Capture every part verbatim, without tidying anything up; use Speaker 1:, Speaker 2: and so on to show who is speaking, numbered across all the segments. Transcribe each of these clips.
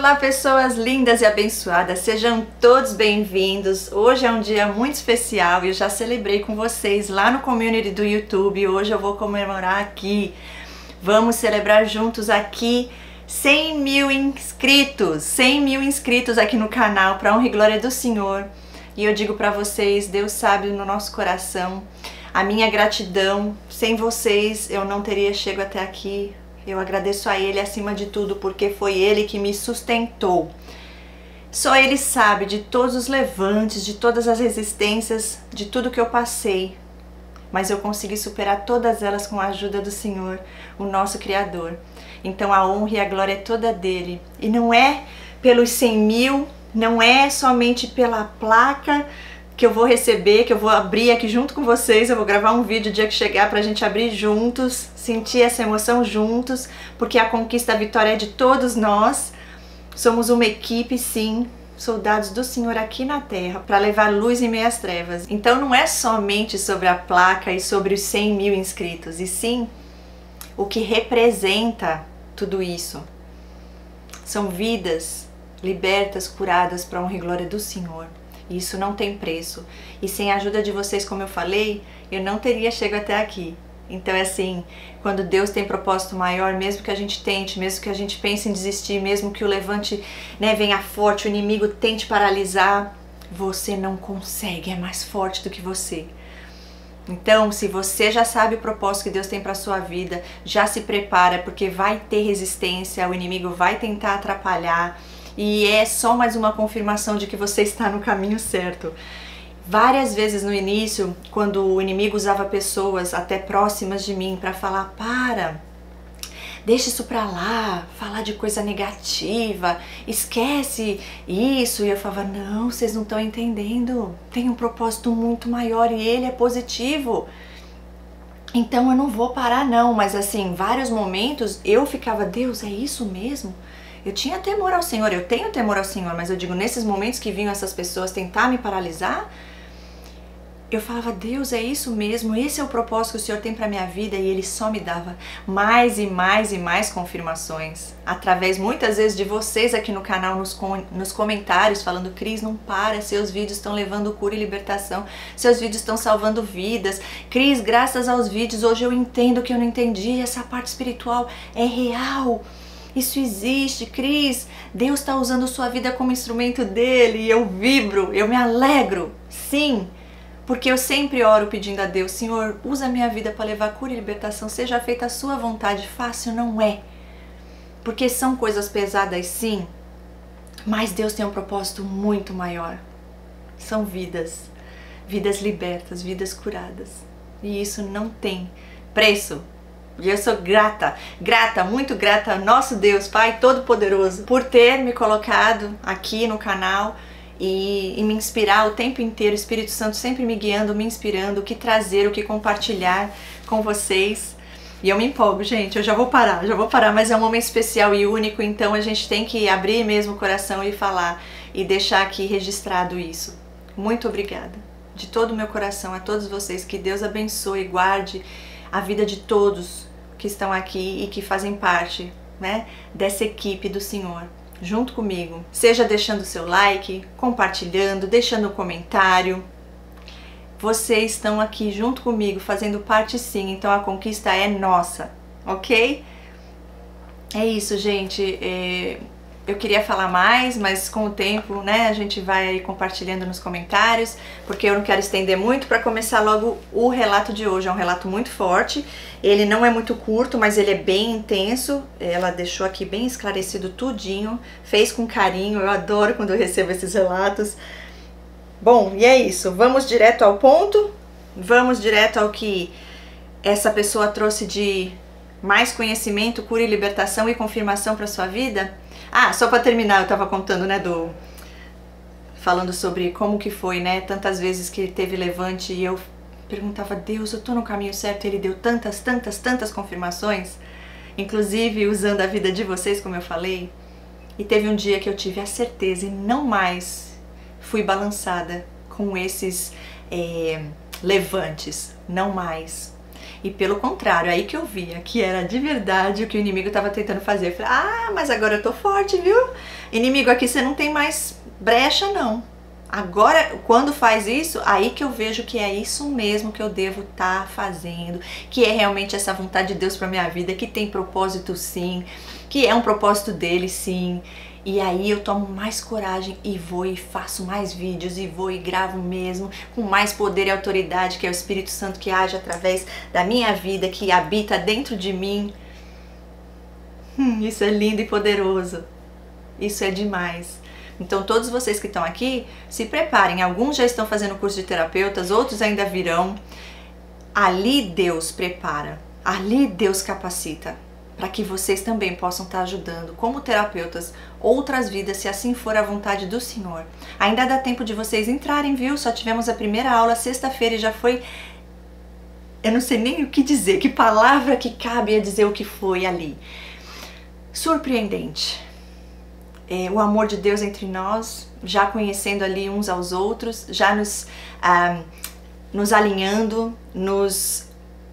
Speaker 1: Olá, pessoas lindas e abençoadas, sejam todos bem-vindos. Hoje é um dia muito especial e eu já celebrei com vocês lá no community do YouTube. Hoje eu vou comemorar aqui. Vamos celebrar juntos aqui cem mil inscritos, cem mil inscritos aqui no canal, para honra e glória do Senhor. E eu digo para vocês, Deus sabe no nosso coração, a minha gratidão. Sem vocês eu não teria chegado até aqui. Eu agradeço a Ele acima de tudo, porque foi Ele que me sustentou. Só Ele sabe de todos os levantes, de todas as resistências, de tudo que eu passei. Mas eu consegui superar todas elas com a ajuda do Senhor, o nosso Criador. Então a honra e a glória é toda dele. E não é pelos cem mil, não é somente pela placa que eu vou receber, que eu vou abrir aqui junto com vocês. Eu vou gravar um vídeo o dia que chegar pra gente abrir juntos, sentir essa emoção juntos, porque a conquista, a vitória é de todos nós. Somos uma equipe, sim, soldados do Senhor aqui na terra, para levar luz em meio às trevas. Então não é somente sobre a placa e sobre os cem mil inscritos, e sim o que representa tudo isso. São vidas libertas, curadas para a honra e glória do Senhor. Isso não tem preço. E sem a ajuda de vocês, como eu falei, eu não teria chegado até aqui. Então é assim, quando Deus tem propósito maior, mesmo que a gente tente, mesmo que a gente pense em desistir, mesmo que o levante, né, venha forte, o inimigo tente paralisar, você não consegue, é mais forte do que você. Então, se você já sabe o propósito que Deus tem para sua vida, já se prepara, porque vai ter resistência, o inimigo vai tentar atrapalhar. E é só mais uma confirmação de que você está no caminho certo. Várias vezes no início, quando o inimigo usava pessoas até próximas de mim para falar, para, deixa isso pra lá, falar de coisa negativa, esquece isso. E eu falava, não, vocês não estão entendendo. Tem um propósito muito maior e ele é positivo. Então eu não vou parar não. Mas assim, vários momentos eu ficava, Deus, é isso mesmo? Eu tinha temor ao Senhor, eu tenho temor ao Senhor, mas eu digo, nesses momentos que vinham essas pessoas tentar me paralisar, eu falava, Deus, é isso mesmo, esse é o propósito que o Senhor tem para minha vida, e Ele só me dava mais e mais e mais confirmações, através muitas vezes de vocês aqui no canal, nos, com, nos comentários, falando, Cris, não para, seus vídeos estão levando cura e libertação, seus vídeos estão salvando vidas, Cris, graças aos vídeos, hoje eu entendo que eu não entendi, essa parte espiritual é real. Isso existe, Cris, Deus está usando sua vida como instrumento dele e eu vibro, eu me alegro, sim, porque eu sempre oro pedindo a Deus, Senhor, usa a minha vida para levar cura e libertação, seja feita a sua vontade, fácil não é, porque são coisas pesadas sim, mas Deus tem um propósito muito maior, são vidas, vidas libertas, vidas curadas, e isso não tem preço. E eu sou grata, grata, muito grata ao nosso Deus, Pai Todo-Poderoso, por ter me colocado aqui no canal e, e me inspirar o tempo inteiro, o Espírito Santo sempre me guiando, me inspirando, o que trazer, o que compartilhar com vocês. E eu me empolgo, gente, eu já vou parar, já vou parar, mas é um momento especial e único, então a gente tem que abrir mesmo o coração e falar e deixar aqui registrado isso. Muito obrigada, de todo o meu coração, a todos vocês, que Deus abençoe e guarde a vida de todos que estão aqui e que fazem parte, né, dessa equipe do Senhor, junto comigo. Seja deixando seu like, compartilhando, deixando um comentário. Vocês estão aqui junto comigo, fazendo parte sim, então a conquista é nossa, ok? É isso, gente. É... Eu queria falar mais, mas com o tempo, né, a gente vai aí compartilhando nos comentários, porque eu não quero estender muito. Para começar logo o relato de hoje, é um relato muito forte, ele não é muito curto, mas ele é bem intenso, ela deixou aqui bem esclarecido tudinho, fez com carinho, eu adoro quando eu recebo esses relatos. Bom, e é isso, vamos direto ao ponto, vamos direto ao que essa pessoa trouxe de mais conhecimento, cura e libertação e confirmação para sua vida. Ah, só para terminar, eu tava contando, né, do... falando sobre como que foi, né, tantas vezes que teve levante e eu perguntava, Deus, eu tô no caminho certo, Ele deu tantas, tantas, tantas confirmações, inclusive usando a vida de vocês, como eu falei, e teve um dia que eu tive a certeza e não mais fui balançada com esses é, levantes, não mais. E pelo contrário, aí que eu via que era de verdade o que o inimigo estava tentando fazer. Eu falei, ah, mas agora eu tô forte, viu? Inimigo, aqui você não tem mais brecha, não. Agora, quando faz isso, aí que eu vejo que é isso mesmo que eu devo estar tá fazendo, que é realmente essa vontade de Deus para minha vida, que tem propósito sim, que é um propósito dele sim. E aí eu tomo mais coragem e vou e faço mais vídeos e vou e gravo mesmo, com mais poder e autoridade, que é o Espírito Santo que age através da minha vida, que habita dentro de mim. Hum, isso é lindo e poderoso. Isso é demais. Então todos vocês que estão aqui, se preparem. Alguns já estão fazendo curso de terapeutas, outros ainda virão. Ali Deus prepara, ali Deus capacita, para que vocês também possam estar ajudando como terapeutas outras vidas, se assim for a vontade do Senhor. Ainda dá tempo de vocês entrarem, viu? Só tivemos a primeira aula sexta-feira e já foi... Eu não sei nem o que dizer, que palavra que cabe a dizer o que foi ali. Surpreendente. É, o amor de Deus entre nós, já conhecendo ali uns aos outros, já nos, ah, nos alinhando, nos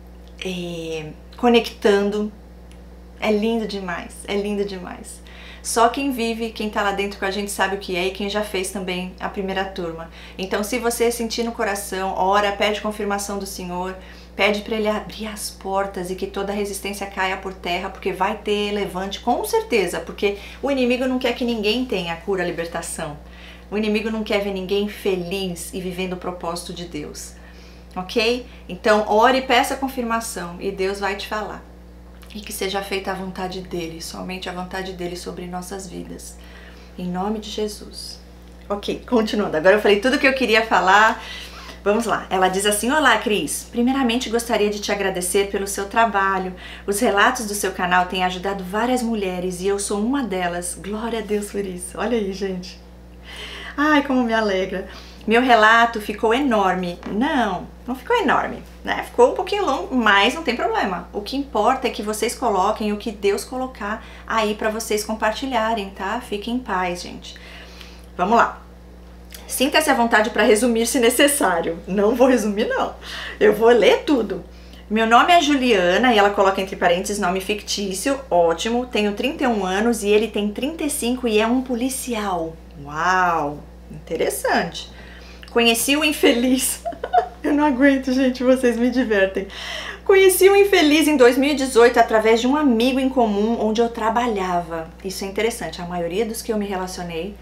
Speaker 1: é, conectando. É lindo demais, é lindo demais. Só quem vive, quem tá lá dentro com a gente sabe o que é, e quem já fez também a primeira turma. Então, se você sentir no coração, ora, pede confirmação do Senhor, pede para Ele abrir as portas e que toda resistência caia por terra, porque vai ter levante, com certeza, porque o inimigo não quer que ninguém tenha a cura, a libertação. O inimigo não quer ver ninguém feliz e vivendo o propósito de Deus, ok? Então, ore e peça confirmação e Deus vai te falar. E que seja feita a vontade dEle, somente a vontade dEle sobre nossas vidas. Em nome de Jesus. Ok, continuando. Agora eu falei tudo que eu queria falar. Vamos lá. Ela diz assim: olá, Cris. Primeiramente, gostaria de te agradecer pelo seu trabalho. Os relatos do seu canal têm ajudado várias mulheres e eu sou uma delas. Glória a Deus por isso. Olha aí, gente. Ai, como me alegra. Meu relato ficou enorme. Não, não ficou enorme, né? Ficou um pouquinho longo, mas não tem problema. O que importa é que vocês coloquem o que Deus colocar aí para vocês compartilharem, tá? Fiquem em paz, gente. Vamos lá. Sinta-se à vontade para resumir se necessário. Não vou resumir, não. Eu vou ler tudo. Meu nome é Juliana e ela coloca entre parênteses nome fictício. Ótimo. Tenho trinta e um anos e ele tem trinta e cinco e é um policial. Uau! Interessante. Conheci o infeliz. Eu não aguento, gente, vocês me divertem. Conheci o infeliz em dois mil e dezoito através de um amigo em comum onde eu trabalhava. Isso é interessante. A maioria dos que eu me relacionei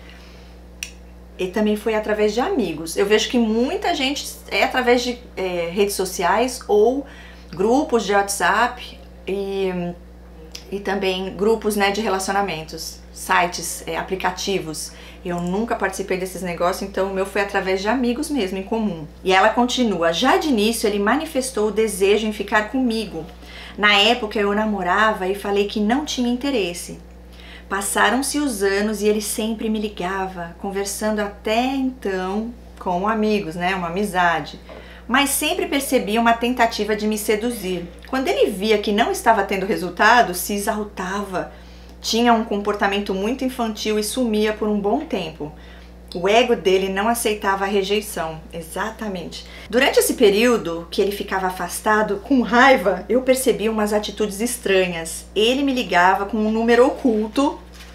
Speaker 1: e também foi através de amigos. Eu vejo que muita gente é através de é, redes sociais ou grupos de WhatsApp e, e também grupos, né, de relacionamentos, sites, é, aplicativos. Eu nunca participei desses negócios, então o meu foi através de amigos mesmo, em comum. E ela continua: já de início ele manifestou o desejo em ficar comigo. Na época eu namorava e falei que não tinha interesse. Passaram-se os anos e ele sempre me ligava, conversando até então com amigos, né, uma amizade. Mas sempre percebia uma tentativa de me seduzir. Quando ele via que não estava tendo resultado, se exaltava. Tinha um comportamento muito infantil e sumia por um bom tempo. O ego dele não aceitava a rejeição. Exatamente. Durante esse período que ele ficava afastado, com raiva, eu percebi umas atitudes estranhas. Ele me ligava com um número oculto.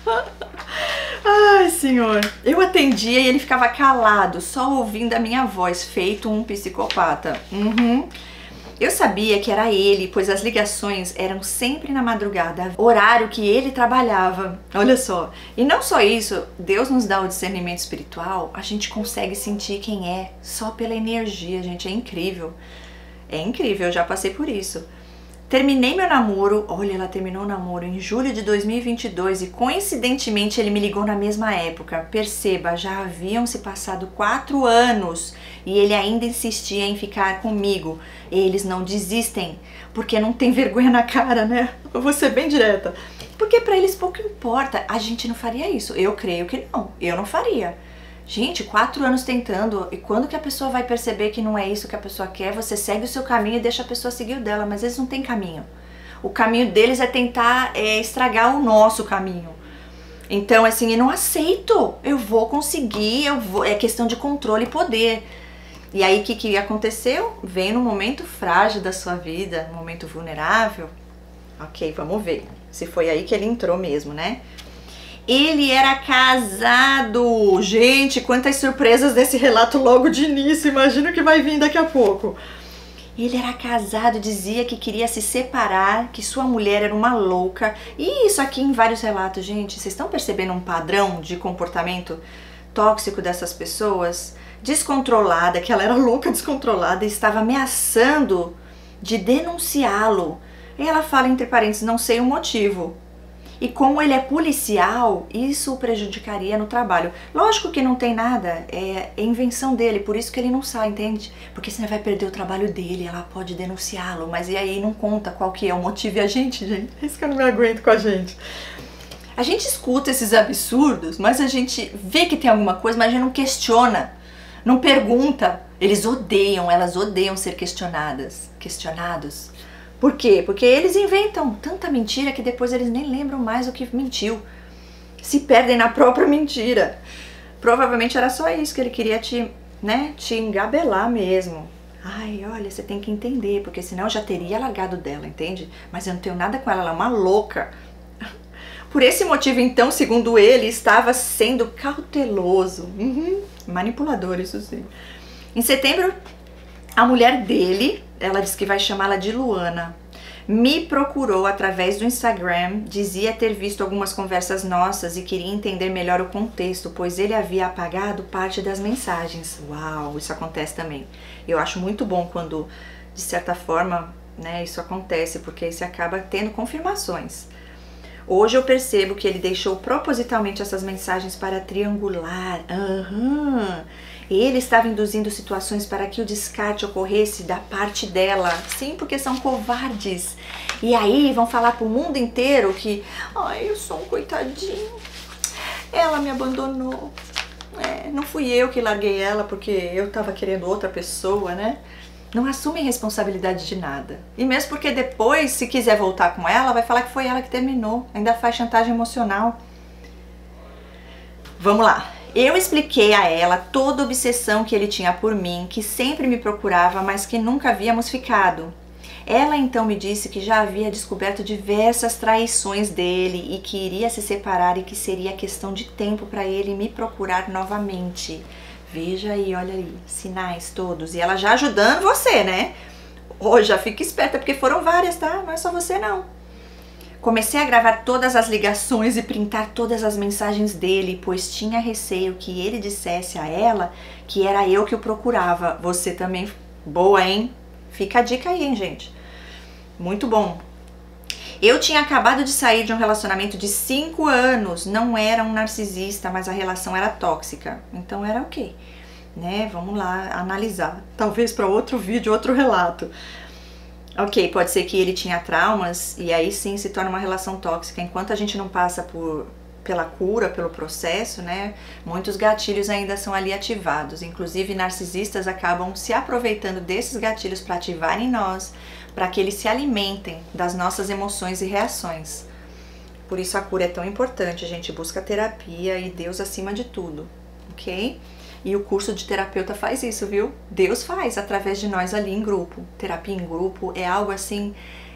Speaker 1: Ai, Senhor. Eu atendia e ele ficava calado, só ouvindo a minha voz, feito um psicopata. Uhum. Eu sabia que era ele, pois as ligações eram sempre na madrugada, horário que ele trabalhava. Olha só. E não só isso, Deus nos dá o discernimento espiritual, a gente consegue sentir quem é só pela energia, gente, é incrível. É incrível, eu já passei por isso. Terminei meu namoro, olha, ela terminou o namoro em julho de dois mil e vinte e dois e coincidentemente ele me ligou na mesma época. Perceba, já haviam se passado quatro anos e ele ainda insistia em ficar comigo. Eles não desistem, porque não tem vergonha na cara, né? Eu vou ser bem direta. Porque pra eles pouco importa, a gente não faria isso. Eu creio que não, eu não faria. Gente, quatro anos tentando, e quando que a pessoa vai perceber que não é isso que a pessoa quer, você segue o seu caminho e deixa a pessoa seguir o dela, mas eles não têm caminho. O caminho deles é tentar é, estragar o nosso caminho. Então, assim, eu não aceito, eu vou conseguir, eu vou, é questão de controle e poder. E aí o que, que aconteceu? Veio num momento frágil da sua vida, um momento vulnerável. Ok, vamos ver se foi aí que ele entrou mesmo, né? Ele era casado! Gente, quantas surpresas desse relato logo de início, imagina o que vai vir daqui a pouco. Ele era casado, dizia que queria se separar, que sua mulher era uma louca. E isso aqui em vários relatos, gente, vocês estão percebendo um padrão de comportamento tóxico dessas pessoas? Descontrolada, que ela era louca, descontrolada e estava ameaçando de denunciá-lo. E ela fala entre parênteses, não sei o motivo. E como ele é policial, isso o prejudicaria no trabalho. Lógico que não tem nada, é invenção dele, por isso que ele não sai, entende? Porque senão vai perder o trabalho dele, ela pode denunciá-lo, mas e aí não conta qual que é o motivo. E a gente, gente, é isso que eu não me aguento com a gente. A gente escuta esses absurdos, mas a gente vê que tem alguma coisa, mas a gente não questiona, não pergunta. Eles odeiam, elas odeiam ser questionadas, questionados. Por quê? Porque eles inventam tanta mentira que depois eles nem lembram mais o que mentiu. Se perdem na própria mentira. Provavelmente era só isso que ele queria te, né, te engabelar mesmo. Ai, olha, você tem que entender, porque senão eu já teria largado dela, entende? Mas eu não tenho nada com ela, ela é uma louca. Por esse motivo, então, segundo ele, estava sendo cauteloso. Uhum, manipulador, isso sim. Em setembro, a mulher dele, ela disse que vai chamá-la de Luana, me procurou através do Instagram, dizia ter visto algumas conversas nossas e queria entender melhor o contexto, pois ele havia apagado parte das mensagens. Uau, isso acontece também. Eu acho muito bom quando, de certa forma, né, isso acontece, porque aí você acaba tendo confirmações. Hoje eu percebo que ele deixou propositalmente essas mensagens para triangular. Aham. Ele estava induzindo situações para que o descarte ocorresse da parte dela. Sim, porque são covardes. E aí vão falar pro mundo inteiro que, ai, eu sou um coitadinho. Ela me abandonou. É, não fui eu que larguei ela porque eu tava querendo outra pessoa, né? Não assumem responsabilidade de nada. E mesmo porque depois, se quiser voltar com ela, vai falar que foi ela que terminou. Ainda faz chantagem emocional. Vamos lá. Eu expliquei a ela toda a obsessão que ele tinha por mim, que sempre me procurava, mas que nunca havíamos ficado. Ela então me disse que já havia descoberto diversas traições dele e que iria se separar e que seria questão de tempo para ele me procurar novamente. Veja aí, olha aí, sinais todos. E ela já ajudando você, né? Ô, já fica esperta, porque foram várias, tá? Não é só você, não. Comecei a gravar todas as ligações e printar todas as mensagens dele, pois tinha receio que ele dissesse a ela que era eu que o procurava. Você também, boa, hein? Fica a dica aí, hein, gente? Muito bom. Eu tinha acabado de sair de um relacionamento de cinco anos, não era um narcisista, mas a relação era tóxica. Então era o quê? Né? Vamos lá analisar. Talvez para outro vídeo, outro relato. Ok, pode ser que ele tinha traumas e aí sim se torna uma relação tóxica. Enquanto a gente não passa por, pela cura, pelo processo, né? Muitos gatilhos ainda são ali ativados. Inclusive narcisistas acabam se aproveitando desses gatilhos para ativar em nós, para que eles se alimentem das nossas emoções e reações. Por isso a cura é tão importante, a gente busca terapia e Deus acima de tudo, ok? E o curso de terapeuta faz isso, viu? Deus faz através de nós ali em grupo. Terapia em grupo é algo assim,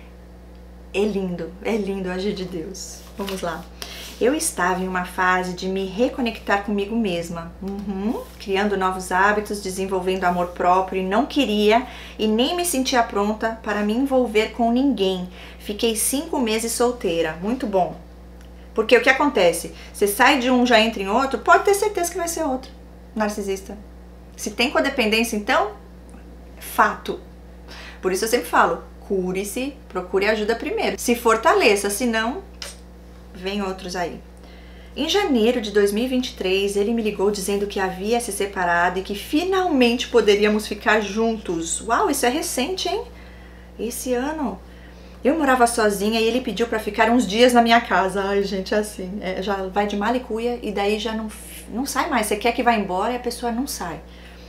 Speaker 1: é lindo, é lindo agir de Deus. Vamos lá. Eu estava em uma fase de me reconectar comigo mesma, uhum, criando novos hábitos, desenvolvendo amor próprio e não queria e nem me sentia pronta para me envolver com ninguém. Fiquei cinco meses solteira, muito bom. Porque o que acontece? Você sai de um, já entra em outro, pode ter certeza que vai ser outro. Narcisista. Se tem codependência, então, fato. Por isso eu sempre falo, cure-se, procure ajuda primeiro. Se fortaleça, senão, vem outros aí. Em janeiro de dois mil e vinte e três, ele me ligou dizendo que havia se separado e que finalmente poderíamos ficar juntos. Uau, isso é recente, hein? Esse ano. Eu morava sozinha e ele pediu para ficar uns dias na minha casa. Ai, gente, é assim. É, já vai de mala e cuia e daí já não, não sai mais. Você quer que vá embora e a pessoa não sai.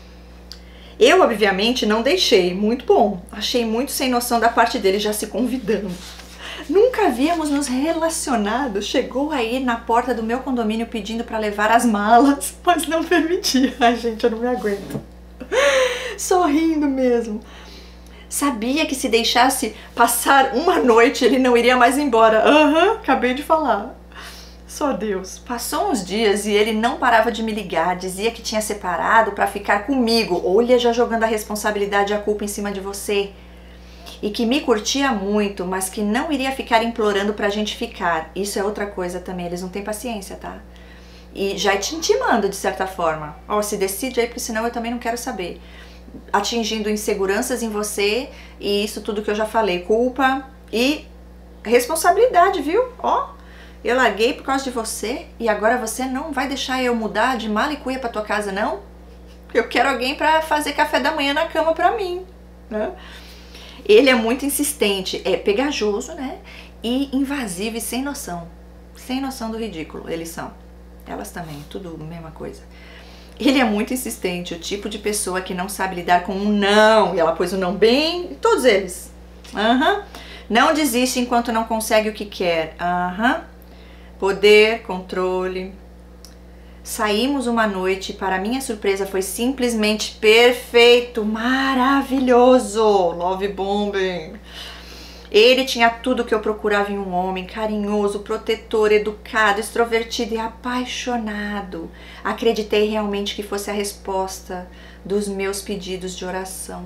Speaker 1: Eu, obviamente, não deixei. Muito bom. Achei muito sem noção da parte dele já se convidando. Nunca havíamos nos relacionado. Chegou aí na porta do meu condomínio pedindo para levar as malas, mas não permitia. Ai, gente, eu não me aguento. sorrindo mesmo. Sabia que se deixasse passar uma noite ele não iria mais embora. Aham, uhum, acabei de falar. Só Deus. Passou uns dias e ele não parava de me ligar, dizia que tinha separado para ficar comigo. Olha, já jogando a responsabilidade e a culpa em cima de você. E que me curtia muito, mas que não iria ficar implorando pra gente ficar. Isso é outra coisa também, eles não têm paciência, tá? E já te intimando de certa forma. Ó, oh, se decide aí, porque senão eu também não quero saber. Atingindo inseguranças em você e isso tudo que eu já falei. Culpa e responsabilidade, viu? Ó, oh, eu larguei por causa de você e agora você não vai deixar eu mudar de mala e cuia pra tua casa, não? Eu quero alguém pra fazer café da manhã na cama pra mim, né? Ele é muito insistente, é pegajoso, né? E invasivo e sem noção. Sem noção do ridículo, eles são. Elas também, tudo a mesma coisa. Ele é muito insistente, o tipo de pessoa que não sabe lidar com um não. E ela pôs o não bem, todos eles. Uhum. Não desiste enquanto não consegue o que quer. Uhum. Poder, controle. Saímos uma noite e para minha surpresa foi simplesmente perfeito, maravilhoso. Love bombing. Ele tinha tudo que eu procurava em um homem, carinhoso, protetor, educado, extrovertido e apaixonado. Acreditei realmente que fosse a resposta dos meus pedidos de oração.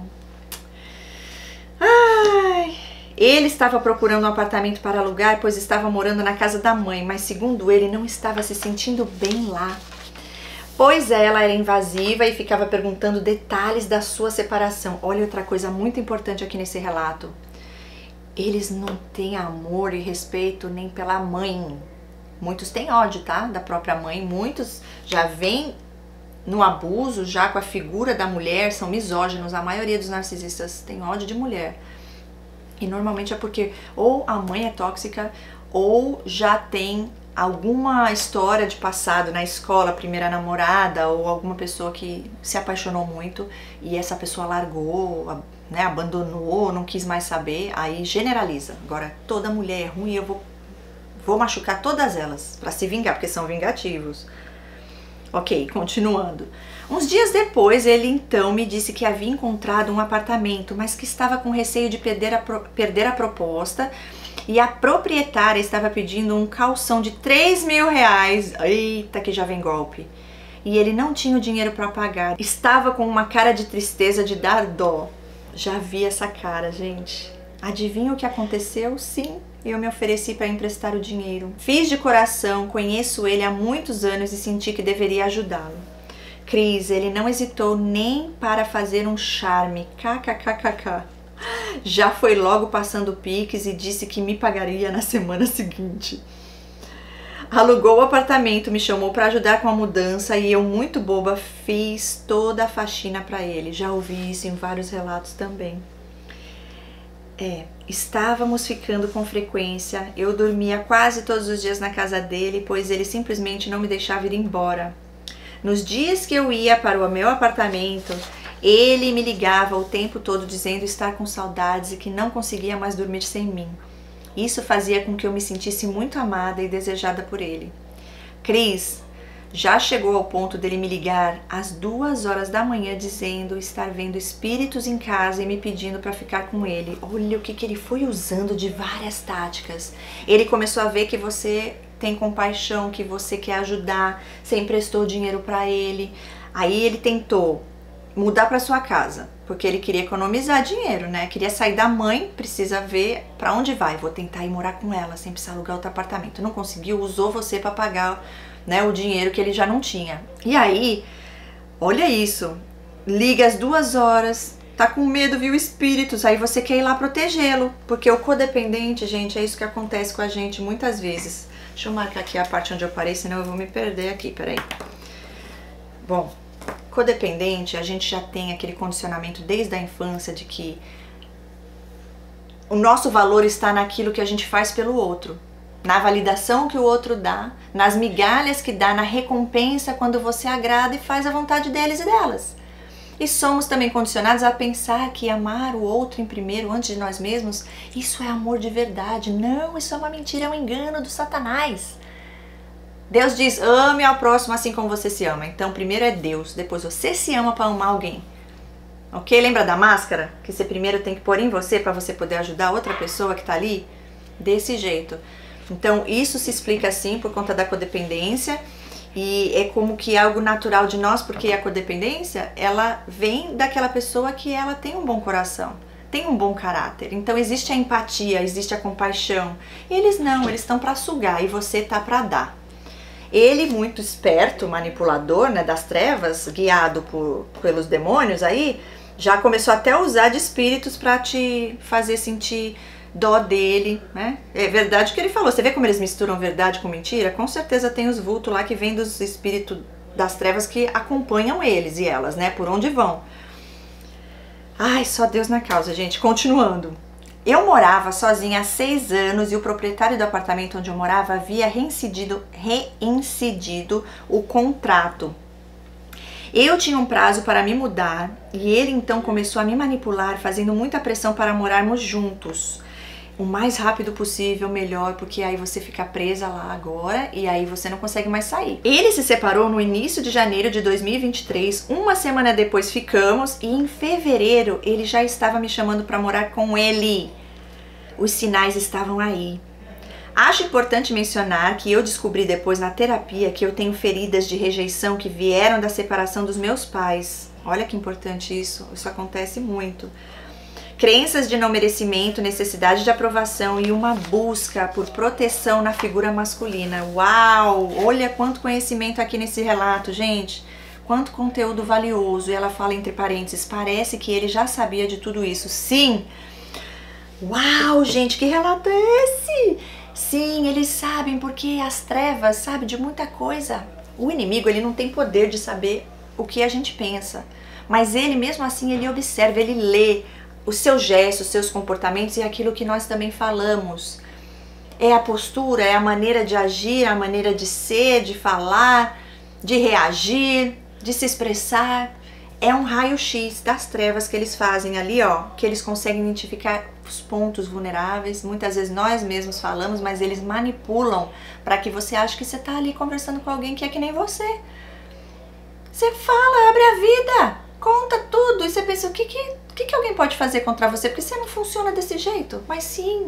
Speaker 1: Ai... Ele estava procurando um apartamento para alugar, pois estava morando na casa da mãe, mas segundo ele, não estava se sentindo bem lá. Pois ela era invasiva e ficava perguntando detalhes da sua separação. Olha outra coisa muito importante aqui nesse relato. Eles não têm amor e respeito nem pela mãe. Muitos têm ódio, tá? Da própria mãe. Muitos já vêm no abuso, já com a figura da mulher, são misóginos. A maioria dos narcisistas tem ódio de mulher. E normalmente é porque ou a mãe é tóxica ou já tem alguma história de passado na escola, primeira namorada ou alguma pessoa que se apaixonou muito e essa pessoa largou, né, abandonou, não quis mais saber, aí generaliza. Agora toda mulher é ruim, eu vou, vou machucar todas elas para se vingar, porque são vingativos. Ok, continuando. Uns dias depois, ele então me disse que havia encontrado um apartamento, mas que estava com receio de perder a, pro... perder a proposta e a proprietária estava pedindo um calção de três mil reais. Eita, que já vem golpe. E ele não tinha o dinheiro para pagar. Estava com uma cara de tristeza, de dar dó. Já vi essa cara, gente. Adivinha o que aconteceu? Sim, eu me ofereci para emprestar o dinheiro. Fiz de coração, conheço ele há muitos anos e senti que deveria ajudá-lo. Cris, ele não hesitou nem para fazer um charme, kkkk. Já foi logo passando piques e disse que me pagaria na semana seguinte. Alugou o apartamento, me chamou para ajudar com a mudança e eu, muito boba, fiz toda a faxina para ele. Já ouvi isso em vários relatos também. É, estávamos ficando com frequência, eu dormia quase todos os dias na casa dele, pois ele simplesmente não me deixava ir embora. Nos dias que eu ia para o meu apartamento, ele me ligava o tempo todo dizendo estar com saudades e que não conseguia mais dormir sem mim. Isso fazia com que eu me sentisse muito amada e desejada por ele. Cris, já chegou ao ponto dele me ligar às duas horas da manhã dizendo estar vendo espíritos em casa e me pedindo para ficar com ele. Olha o que, que ele foi usando de várias táticas. Ele começou a ver que você tem compaixão, que você quer ajudar, você emprestou dinheiro para ele. Aí ele tentou mudar para sua casa, porque ele queria economizar dinheiro, né? Queria sair da mãe, precisa ver para onde vai. Vou tentar ir morar com ela, sem precisar alugar outro apartamento. Não conseguiu, usou você para pagar, né, o dinheiro que ele já não tinha. E aí, olha isso, liga às duas horas, tá com medo, viu espíritos, aí você quer ir lá protegê-lo, porque o codependente, gente, é isso que acontece com a gente muitas vezes. Deixa eu marcar aqui a parte onde eu parei, senão eu vou me perder aqui, peraí. Bom, codependente, a gente já tem aquele condicionamento desde a infância de que o nosso valor está naquilo que a gente faz pelo outro, na validação que o outro dá, nas migalhas que dá, na recompensa quando você agrada e faz a vontade deles e delas. E somos também condicionados a pensar que amar o outro em primeiro, antes de nós mesmos, isso é amor de verdade. Não, isso é uma mentira, é um engano do Satanás. Deus diz, ame ao próximo assim como você se ama. Então, primeiro é Deus, depois você se ama para amar alguém. Ok? Lembra da máscara? Que você primeiro tem que pôr em você para você poder ajudar outra pessoa que tá ali? Desse jeito. Então, isso se explica assim por conta da codependência. E é como que algo natural de nós, porque a codependência, ela vem daquela pessoa que ela tem um bom coração, tem um bom caráter. Então existe a empatia, existe a compaixão. Eles não, eles estão para sugar e você tá para dar. Ele, muito esperto, manipulador, né, das trevas, guiado por, pelos demônios aí, já começou até a usar de espíritos para te fazer sentir dó dele, né? É verdade o que ele falou. Você vê como eles misturam verdade com mentira? Com certeza tem os vultos lá que vêm dos espíritos das trevas que acompanham eles e elas, né? Por onde vão. Ai, só Deus na causa, gente. Continuando. Eu morava sozinha há seis anos e o proprietário do apartamento onde eu morava havia reincidido, reincidido o contrato. Eu tinha um prazo para me mudar e ele então começou a me manipular, fazendo muita pressão para morarmos juntos. O mais rápido possível, melhor, porque aí você fica presa lá agora e aí você não consegue mais sair. Ele se separou no início de janeiro de dois mil e vinte e três, uma semana depois ficamos e em fevereiro ele já estava me chamando para morar com ele. Os sinais estavam aí. Acho importante mencionar que eu descobri depois na terapia que eu tenho feridas de rejeição que vieram da separação dos meus pais. Olha que importante isso, isso acontece muito. Crenças de não merecimento, necessidade de aprovação e uma busca por proteção na figura masculina. Uau! Olha quanto conhecimento aqui nesse relato, gente. Quanto conteúdo valioso. E ela fala entre parênteses, parece que ele já sabia de tudo isso. Sim! Uau, gente, que relato é esse? Sim, eles sabem porque as trevas sabem de muita coisa. O inimigo, ele não tem poder de saber o que a gente pensa. Mas ele, mesmo assim, ele observa, ele lê os seus gestos, os seus comportamentos e aquilo que nós também falamos. É a postura, é a maneira de agir, a maneira de ser, de falar, de reagir, de se expressar. É um raio-x das trevas que eles fazem ali, ó, que eles conseguem identificar os pontos vulneráveis. Muitas vezes nós mesmos falamos, mas eles manipulam para que você ache que você tá ali conversando com alguém que é que nem você. Você fala, abre a vida, conta tudo e você pensa, o que que, o que que alguém pode fazer contra você? Porque você não funciona desse jeito. Mas sim,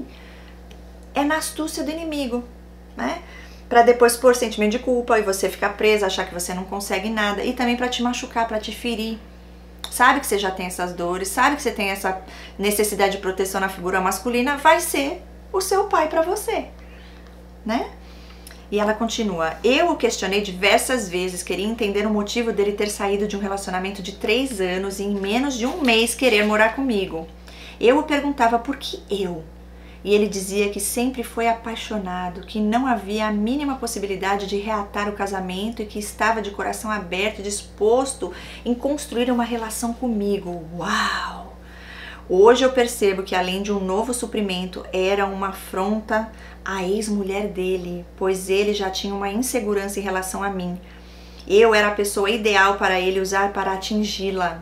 Speaker 1: é na astúcia do inimigo, né? Para depois pôr sentimento de culpa e você ficar presa, achar que você não consegue nada. E também para te machucar, para te ferir. Sabe que você já tem essas dores, sabe que você tem essa necessidade de proteção na figura masculina, vai ser o seu pai para você, né? E ela continua, eu o questionei diversas vezes, queria entender o motivo dele ter saído de um relacionamento de três anos e em menos de um mês querer morar comigo. Eu o perguntava por que eu? E ele dizia que sempre foi apaixonado, que não havia a mínima possibilidade de reatar o casamento e que estava de coração aberto e disposto em construir uma relação comigo. Uau! Hoje eu percebo que além de um novo suprimento, era uma afronta à ex-mulher dele, pois ele já tinha uma insegurança em relação a mim. Eu era a pessoa ideal para ele usar para atingi-la.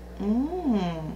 Speaker 1: Hum...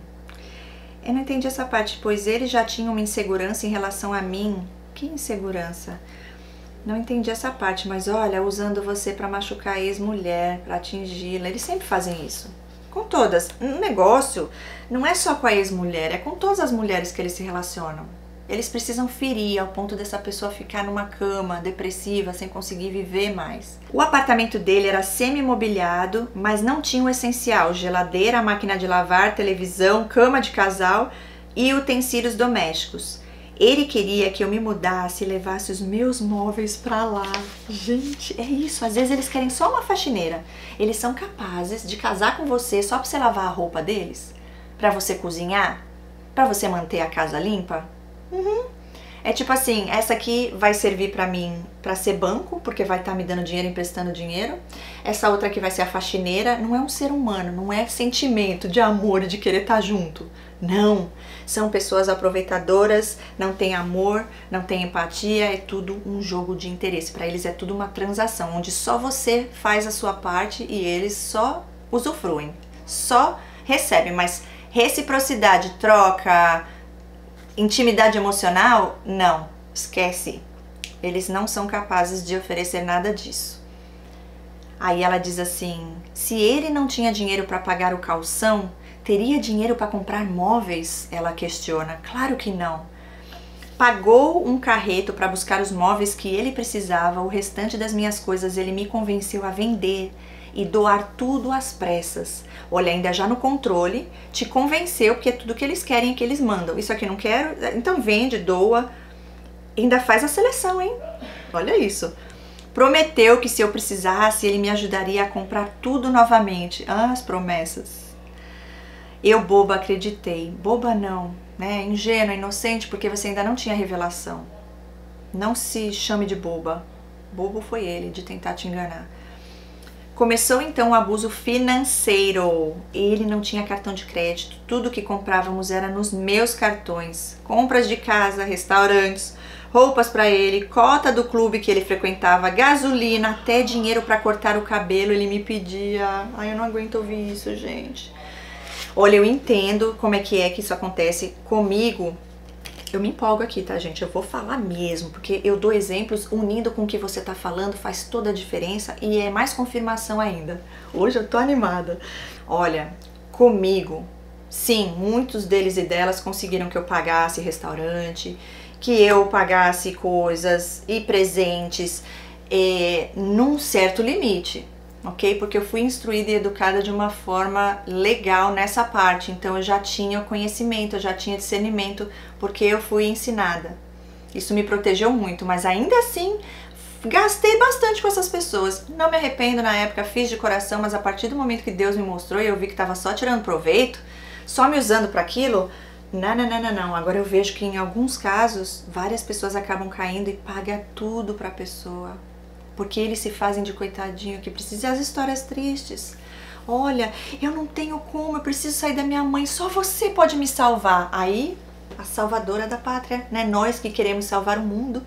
Speaker 1: Eu não entendi essa parte, pois ele já tinha uma insegurança em relação a mim. Que insegurança? Não entendi essa parte, mas olha, usando você para machucar a ex-mulher, para atingi-la. Eles sempre fazem isso. Com todas. Um negócio não é só com a ex-mulher, é com todas as mulheres que eles se relacionam. Eles precisam ferir ao ponto dessa pessoa ficar numa cama depressiva, sem conseguir viver mais. O apartamento dele era semi-mobiliado, mas não tinha o essencial: geladeira, máquina de lavar, televisão, cama de casal e utensílios domésticos. Ele queria que eu me mudasse e levasse os meus móveis pra lá. Gente, é isso. Às vezes eles querem só uma faxineira. Eles são capazes de casar com você só pra você lavar a roupa deles, pra você cozinhar, pra você manter a casa limpa. Uhum. É tipo assim, essa aqui vai servir pra mim pra ser banco, porque vai estar me dando dinheiro, emprestando dinheiro. Essa outra aqui vai ser a faxineira. Não é um ser humano, não é sentimento de amor, de querer estar junto. Não, são pessoas aproveitadoras, não tem amor, não tem empatia, é tudo um jogo de interesse. Pra eles é tudo uma transação, onde só você faz a sua parte e eles só usufruem, só recebem. Mas reciprocidade, troca, intimidade emocional, não, esquece. Eles não são capazes de oferecer nada disso. Aí ela diz assim, se ele não tinha dinheiro para pagar o calção, Teria dinheiro para comprar móveis? Ela questiona. Claro que não. Pagou um carreto para buscar os móveis que ele precisava, o restante das minhas coisas ele me convenceu a vender e doar tudo às pressas. Olha, ainda já no controle, te convenceu, porque é tudo que eles querem e que eles mandam. Isso aqui não quero, então vende, doa, ainda faz a seleção, hein? Olha isso. Prometeu que se eu precisasse, ele me ajudaria a comprar tudo novamente. Ah, as promessas. Eu, boba, acreditei. Boba não, né? Ingênua, inocente, porque você ainda não tinha revelação. Não se chame de boba. Bobo foi ele, de tentar te enganar. Começou então o abuso financeiro. Ele não tinha cartão de crédito. Tudo que comprávamos era nos meus cartões. Compras de casa, restaurantes, roupas para ele, cota do clube que ele frequentava, gasolina, até dinheiro para cortar o cabelo ele me pedia. Ai, eu não aguento ouvir isso, gente. Olha, eu entendo como é que é que isso acontece comigo. Eu me empolgo aqui, tá, gente? Eu vou falar mesmo, porque eu dou exemplos unindo com o que você tá falando, faz toda a diferença e é mais confirmação ainda. Hoje eu tô animada. Olha, comigo, sim, muitos deles e delas conseguiram que eu pagasse restaurante, que eu pagasse coisas e presentes é, num certo limite. Ok? Porque eu fui instruída e educada de uma forma legal nessa parte, então eu já tinha conhecimento, eu já tinha discernimento, porque eu fui ensinada. Isso me protegeu muito, mas ainda assim gastei bastante com essas pessoas. Não me arrependo na época, fiz de coração, mas a partir do momento que Deus me mostrou e eu vi que estava só tirando proveito, só me usando para aquilo, não, não, não, não, não. Agora eu vejo que em alguns casos, várias pessoas acabam caindo e pagam tudo para a pessoa. Porque eles se fazem de coitadinho que precisa. E as histórias tristes. Olha, eu não tenho como, eu preciso sair da minha mãe, só você pode me salvar. Aí, a salvadora da pátria, né? Nós que queremos salvar o mundo.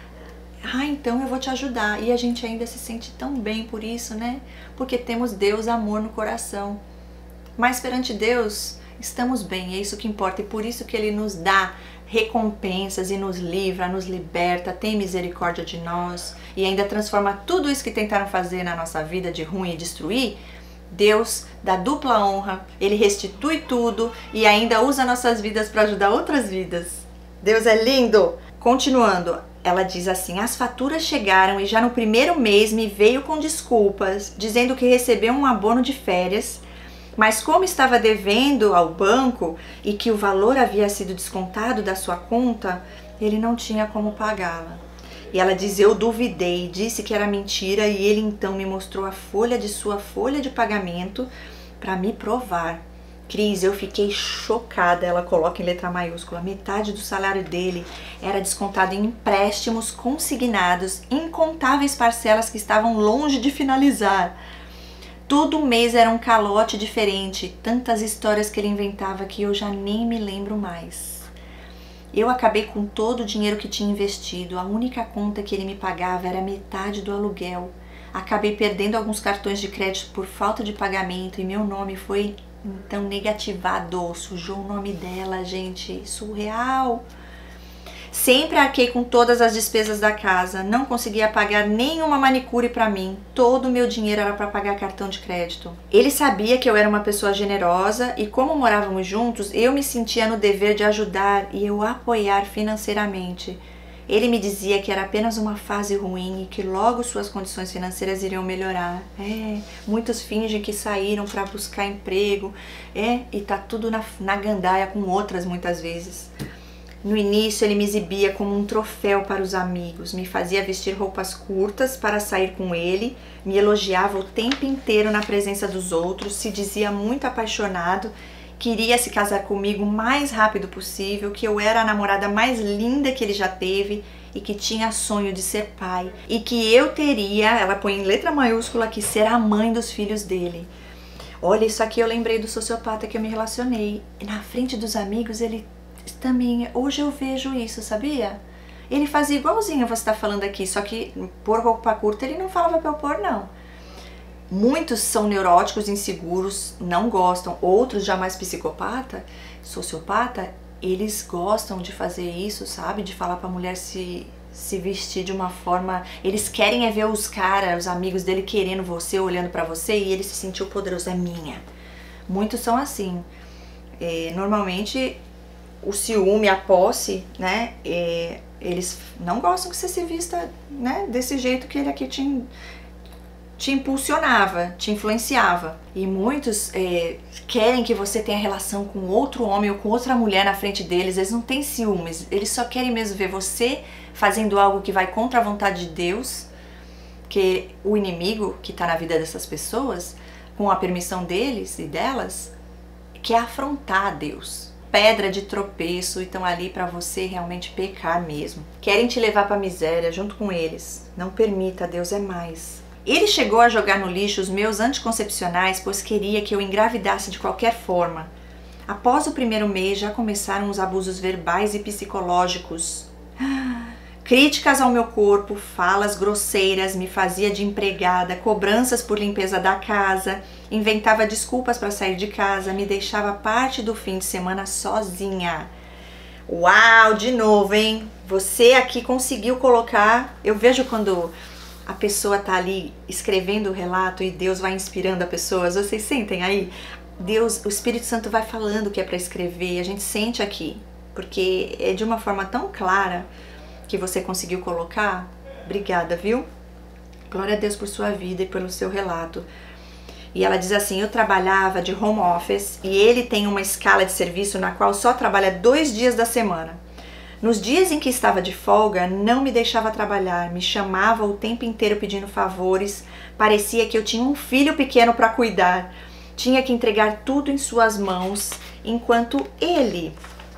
Speaker 1: Ah, então eu vou te ajudar. E a gente ainda se sente tão bem por isso, né? Porque temos Deus, amor no coração. Mas perante Deus, estamos bem, é isso que importa. E por isso que Ele nos dá recompensas e nos livra, nos liberta, tem misericórdia de nós e ainda transforma tudo isso que tentaram fazer na nossa vida de ruim e destruir. Deus dá dupla honra, Ele restitui tudo e ainda usa nossas vidas para ajudar outras vidas. Deus é lindo! Continuando, ela diz assim: as faturas chegaram e já no primeiro mês me veio com desculpas, dizendo que recebeu um abono de férias, mas como estava devendo ao banco e que o valor havia sido descontado da sua conta, ele não tinha como pagá-la. E ela diz: eu duvidei, disse que era mentira e ele então me mostrou a folha de sua folha de pagamento para me provar. Cris, eu fiquei chocada. Ela coloca em letra maiúscula: metade do salário dele era descontado em empréstimos consignados, incontáveis parcelas que estavam longe de finalizar. Todo mês era um calote diferente, tantas histórias que ele inventava que eu já nem me lembro mais. Eu acabei com todo o dinheiro que tinha investido, a única conta que ele me pagava era metade do aluguel. Acabei perdendo alguns cartões de crédito por falta de pagamento e meu nome foi então negativado, sujou o nome dela, gente, surreal. Sempre arquei com todas as despesas da casa, não conseguia pagar nenhuma manicure para mim, todo o meu dinheiro era para pagar cartão de crédito. Ele sabia que eu era uma pessoa generosa e como morávamos juntos, eu me sentia no dever de ajudar e eu apoiar financeiramente. Ele me dizia que era apenas uma fase ruim e que logo suas condições financeiras iriam melhorar. É, muitos fingem que saíram para buscar emprego, é, e tá tudo na, na gandaia com outras muitas vezes. No início ele me exibia como um troféu para os amigos, me fazia vestir roupas curtas para sair com ele, me elogiava o tempo inteiro na presença dos outros, se dizia muito apaixonado, queria se casar comigo o mais rápido possível, que eu era a namorada mais linda que ele já teve e que tinha sonho de ser pai e que eu teria, ela põe em letra maiúscula, que ser a mãe dos filhos dele. Olha, isso aqui eu lembrei do sociopata que eu me relacionei. Na frente dos amigos ele também, hoje eu vejo isso, sabia? Ele fazia igualzinho você tá falando aqui, só que pôr roupa curta ele não falava pra eu pôr, não. Muitos são neuróticos, inseguros, não gostam. Outros, já mais psicopata, sociopata, eles gostam de fazer isso, sabe? De falar pra mulher se, se vestir de uma forma... Eles querem é ver os caras, os amigos dele querendo você, olhando pra você e ele se sentiu poderoso, é minha. Muitos são assim. É, normalmente o ciúme, a posse, né? É, eles não gostam que você se vista, né, desse jeito que ele aqui te, te impulsionava, te influenciava. E muitos é, querem que você tenha relação com outro homem ou com outra mulher na frente deles. Eles não têm ciúmes, eles só querem mesmo ver você fazendo algo que vai contra a vontade de Deus, que o inimigo que está na vida dessas pessoas, com a permissão deles e delas, quer afrontar a Deus. Pedra de tropeço, e estão ali para você realmente pecar mesmo. Querem te levar para a miséria junto com eles. Não permita, Deus é mais. Ele chegou a jogar no lixo os meus anticoncepcionais, pois queria que eu engravidasse de qualquer forma. Após o primeiro mês já começaram os abusos verbais e psicológicos. Críticas ao meu corpo, falas grosseiras, me fazia de empregada, cobranças por limpeza da casa, inventava desculpas para sair de casa, me deixava parte do fim de semana sozinha. Uau, de novo, hein? Você aqui conseguiu colocar... Eu vejo quando a pessoa tá ali escrevendo o relato e Deus vai inspirando a pessoa. Vocês sentem aí? Deus, o Espírito Santo vai falando o que é para escrever, a gente sente aqui, porque é de uma forma tão clara que você conseguiu colocar. Obrigada, viu? Glória a Deus por sua vida e pelo seu relato. E ela diz assim: eu trabalhava de home office e ele tem uma escala de serviço na qual só trabalha dois dias da semana. Nos dias em que estava de folga, não me deixava trabalhar, me chamava o tempo inteiro pedindo favores, parecia que eu tinha um filho pequeno para cuidar. Tinha que entregar tudo em suas mãos, enquanto ele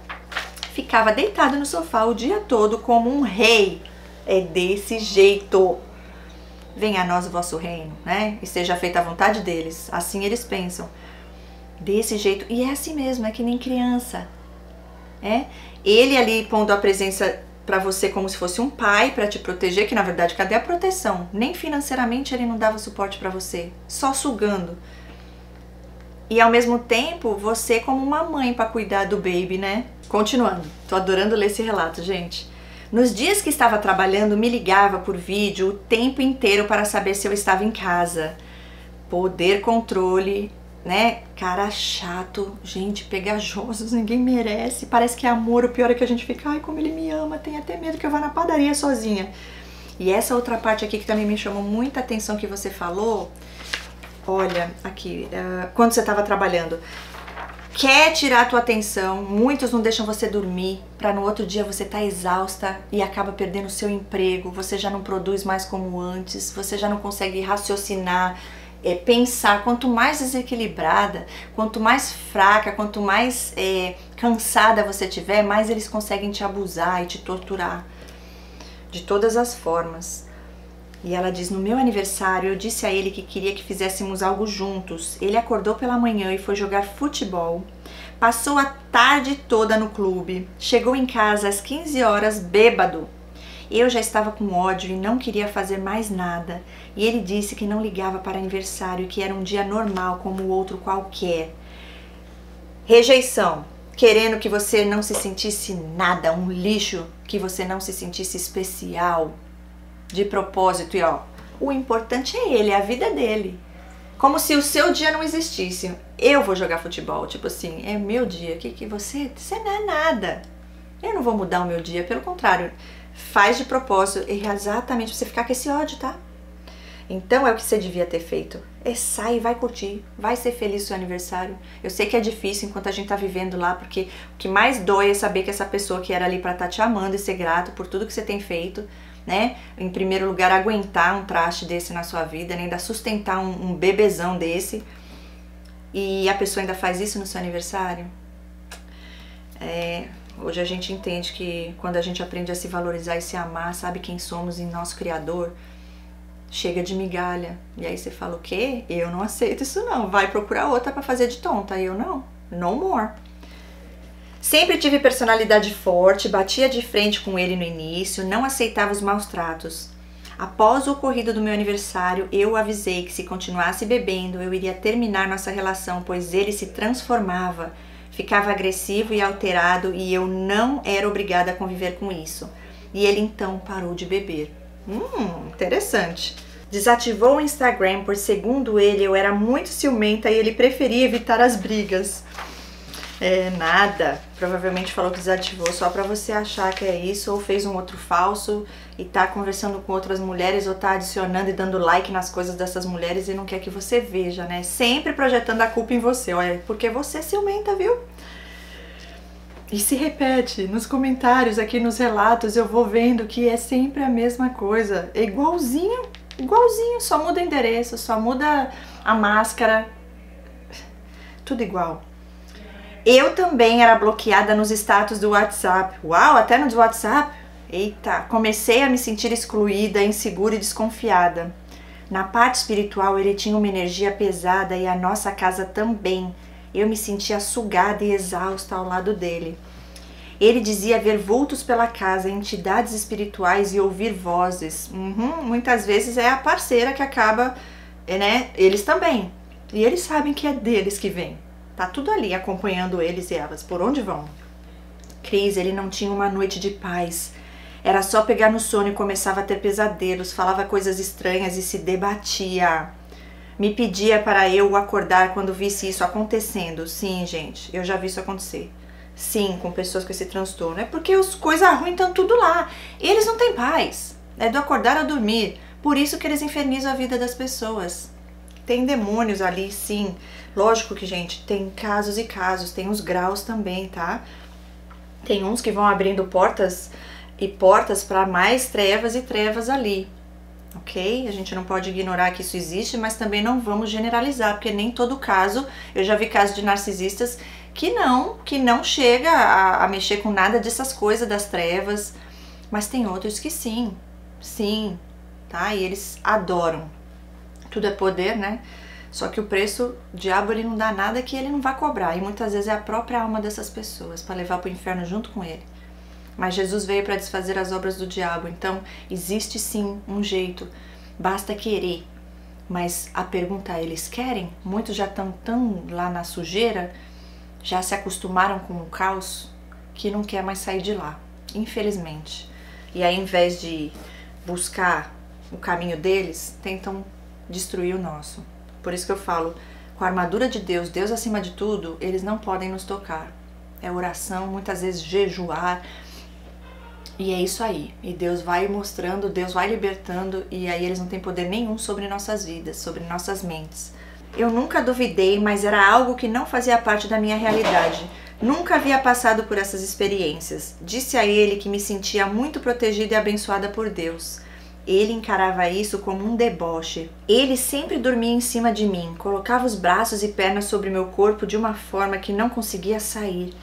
Speaker 1: ficava deitado no sofá o dia todo como um rei. É desse jeito. Venha a nós o vosso reino, né? E seja feita a vontade deles. Assim eles pensam. Desse jeito. E é assim mesmo, é que nem criança. É? Ele ali pondo a presença para você como se fosse um pai para te proteger, que na verdade, cadê a proteção? Nem financeiramente ele não dava suporte para você. Só sugando. E ao mesmo tempo, você como uma mãe para cuidar do baby, né? Continuando, tô adorando ler esse relato, gente. Nos dias que estava trabalhando, me ligava por vídeo o tempo inteiro para saber se eu estava em casa. Poder, controle, né? Cara chato, gente, pegajosos, ninguém merece. Parece que é amor, o pior é que a gente fica, ai, como ele me ama, tem até medo que eu vá na padaria sozinha. E essa outra parte aqui que também me chamou muita atenção que você falou, olha, aqui, uh, quando você estava trabalhando, quer tirar a tua atenção, muitos não deixam você dormir, para no outro dia você tá exausta e acaba perdendo o seu emprego, você já não produz mais como antes, você já não consegue raciocinar, é, pensar. Quanto mais desequilibrada, quanto mais fraca, quanto mais é, cansada você tiver, mais eles conseguem te abusar e te torturar, de todas as formas. E ela diz: no meu aniversário eu disse a ele que queria que fizéssemos algo juntos. Ele acordou pela manhã e foi jogar futebol. Passou a tarde toda no clube. Chegou em casa às quinze horas bêbado. Eu já estava com ódio e não queria fazer mais nada. E ele disse que não ligava para aniversário, que era um dia normal como o outro qualquer. Rejeição. Querendo que você não se sentisse nada, um lixo, que você não se sentisse especial. De propósito, e ó, o importante é ele, é a vida dele. Como se o seu dia não existisse. Eu vou jogar futebol, tipo assim, é meu dia. Que que você, você não é nada. Eu não vou mudar o meu dia, pelo contrário, faz de propósito e exatamente pra você ficar com esse ódio, tá? Então é o que você devia ter feito. É sai, vai curtir, vai ser feliz no seu aniversário. Eu sei que é difícil enquanto a gente tá vivendo lá, porque o que mais dói é saber que essa pessoa que era ali pra estar te amando e ser grato por tudo que você tem feito, né? Em primeiro lugar, aguentar um traste desse na sua vida, né? Ainda sustentar um, um bebezão desse, e a pessoa ainda faz isso no seu aniversário. É, hoje a gente entende que quando a gente aprende a se valorizar e se amar, sabe quem somos em nosso Criador, chega de migalha. E aí você fala: o quê? Eu não aceito isso não, vai procurar outra pra fazer de tonta. Eu não, no more. Sempre tive personalidade forte, batia de frente com ele no início, não aceitava os maus tratos. Após o ocorrido do meu aniversário, eu o avisei que se continuasse bebendo, eu iria terminar nossa relação, pois ele se transformava, ficava agressivo e alterado e eu não era obrigada a conviver com isso. E ele então parou de beber. Hum, interessante. Desativou o Instagram, por segundo ele, eu era muito ciumenta e ele preferia evitar as brigas. É, nada. Provavelmente falou que desativou só pra você achar que é isso, ou fez um outro falso e tá conversando com outras mulheres, ou tá adicionando e dando like nas coisas dessas mulheres e não quer que você veja, né? Sempre projetando a culpa em você. Olha, porque você é ciumenta, viu? E se repete nos comentários, aqui nos relatos, eu vou vendo que é sempre a mesma coisa. É igualzinho, igualzinho, só muda o endereço, só muda a máscara. Tudo igual. Eu também era bloqueada nos status do WhatsApp. Uau, até no do WhatsApp? Eita, comecei a me sentir excluída, insegura e desconfiada. Na parte espiritual, ele tinha uma energia pesada e a nossa casa também. Eu me sentia sugada e exausta ao lado dele. Ele dizia ver vultos pela casa, entidades espirituais e ouvir vozes. Uhum, muitas vezes é a parceira que acaba, né? Eles também. E eles sabem que é deles que vem. Tá tudo ali acompanhando eles e elas. Por onde vão? Cris, ele não tinha uma noite de paz. Era só pegar no sono e começava a ter pesadelos, falava coisas estranhas e se debatia. Me pedia para eu acordar quando visse isso acontecendo. Sim, gente, eu já vi isso acontecer. Sim, com pessoas com esse transtorno. É porque as coisas ruins estão tudo lá. Eles não têm paz. É do acordar ao dormir. Por isso que eles infernizam a vida das pessoas. Tem demônios ali, sim. Lógico que, gente, tem casos e casos. Tem os graus também, tá? Tem uns que vão abrindo portas e portas para mais trevas e trevas ali. Ok? A gente não pode ignorar que isso existe, mas também não vamos generalizar, porque nem todo caso, eu já vi casos de narcisistas que não, que não chega a, a mexer com nada dessas coisas das trevas, mas tem outros que sim, sim, tá? E eles adoram. Tudo é poder, né? Só que o preço, o diabo, ele não dá nada que ele não vai cobrar, e muitas vezes é a própria alma dessas pessoas, para levar para o inferno junto com ele. Mas Jesus veio para desfazer as obras do diabo, então existe sim um jeito, basta querer. Mas a pergunta é, eles querem? Muitos já estão tão lá na sujeira, já se acostumaram com o caos, que não quer mais sair de lá, infelizmente. E aí, ao invés de buscar o caminho deles, tentam destruir o nosso. Por isso que eu falo, com a armadura de Deus, Deus acima de tudo, eles não podem nos tocar. É oração, muitas vezes jejuar, e é isso aí, e Deus vai mostrando, Deus vai libertando, e aí eles não têm poder nenhum sobre nossas vidas, sobre nossas mentes. Eu nunca duvidei, mas era algo que não fazia parte da minha realidade. Nunca havia passado por essas experiências. Disse a ele que me sentia muito protegida e abençoada por Deus. Ele encarava isso como um deboche. Ele sempre dormia em cima de mim, colocava os braços e pernas sobre meu corpo de uma forma que não conseguia sair.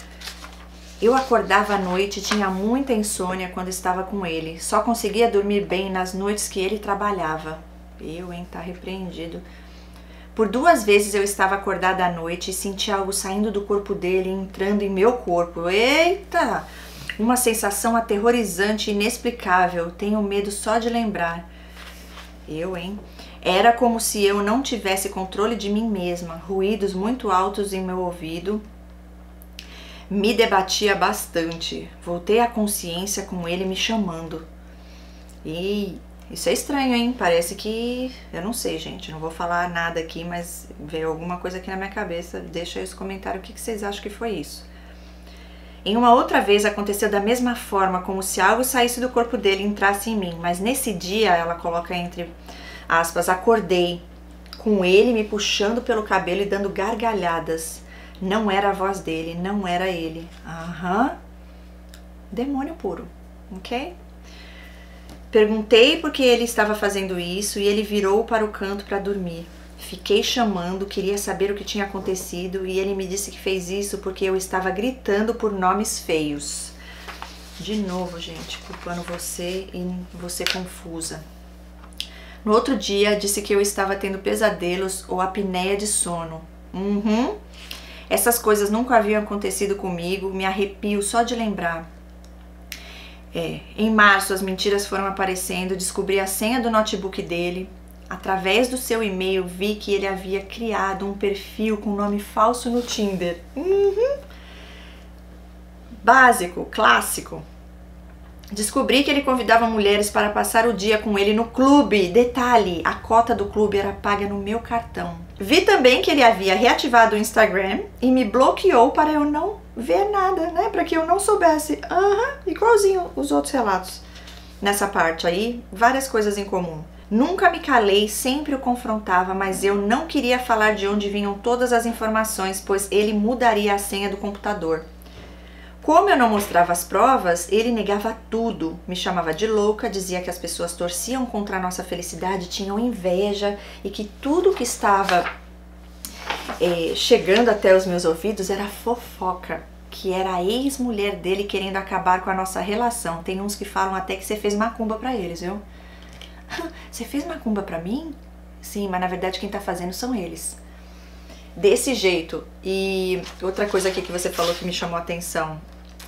Speaker 1: Eu acordava à noite e tinha muita insônia quando estava com ele. Só conseguia dormir bem nas noites que ele trabalhava. Eu, hein, tá repreendido. Por duas vezes eu estava acordada à noite e sentia algo saindo do corpo dele e entrando em meu corpo. Eita! Uma sensação aterrorizante e inexplicável. Tenho medo só de lembrar. Eu, hein? Era como se eu não tivesse controle de mim mesma. Ruídos muito altos em meu ouvido. Me debatia bastante. Voltei à consciência com ele me chamando. E isso é estranho, hein? Parece que... Eu não sei, gente. Não vou falar nada aqui, mas veio alguma coisa aqui na minha cabeça. Deixa aí os comentários o que vocês acham que foi isso. Em uma outra vez aconteceu da mesma forma, como se algo saísse do corpo dele e entrasse em mim. Mas nesse dia, ela coloca entre aspas, acordei com ele me puxando pelo cabelo e dando gargalhadas. Não era a voz dele, não era ele. Aham. Demônio puro, ok? Perguntei por que ele estava fazendo isso e ele virou para o canto para dormir. Fiquei chamando, queria saber o que tinha acontecido e ele me disse que fez isso porque eu estava gritando por nomes feios. De novo, gente, culpando você e você confusa. No outro dia, disse que eu estava tendo pesadelos ou apneia de sono. Uhum. Essas coisas nunca haviam acontecido comigo, me arrepio só de lembrar. É, em março as mentiras foram aparecendo, descobri a senha do notebook dele. Através do seu e-mail vi que ele havia criado um perfil com nome falso no Tinder. Uhum. Básico, clássico. Descobri que ele convidava mulheres para passar o dia com ele no clube. Detalhe, a cota do clube era paga no meu cartão. Vi também que ele havia reativado o Instagram e me bloqueou para eu não ver nada, né? Para que eu não soubesse. Aham, uhum, igualzinho os outros relatos. Nessa parte aí, várias coisas em comum. Nunca me calei, sempre o confrontava, mas eu não queria falar de onde vinham todas as informações, pois ele mudaria a senha do computador. Como eu não mostrava as provas, ele negava tudo, me chamava de louca, dizia que as pessoas torciam contra a nossa felicidade, tinham inveja e que tudo que estava eh, chegando até os meus ouvidos era fofoca, que era a ex-mulher dele querendo acabar com a nossa relação. Tem uns que falam até que você fez macumba pra eles, viu? Você fez macumba pra mim? Sim, mas na verdade quem tá fazendo são eles. Desse jeito. E outra coisa aqui que você falou que me chamou a atenção.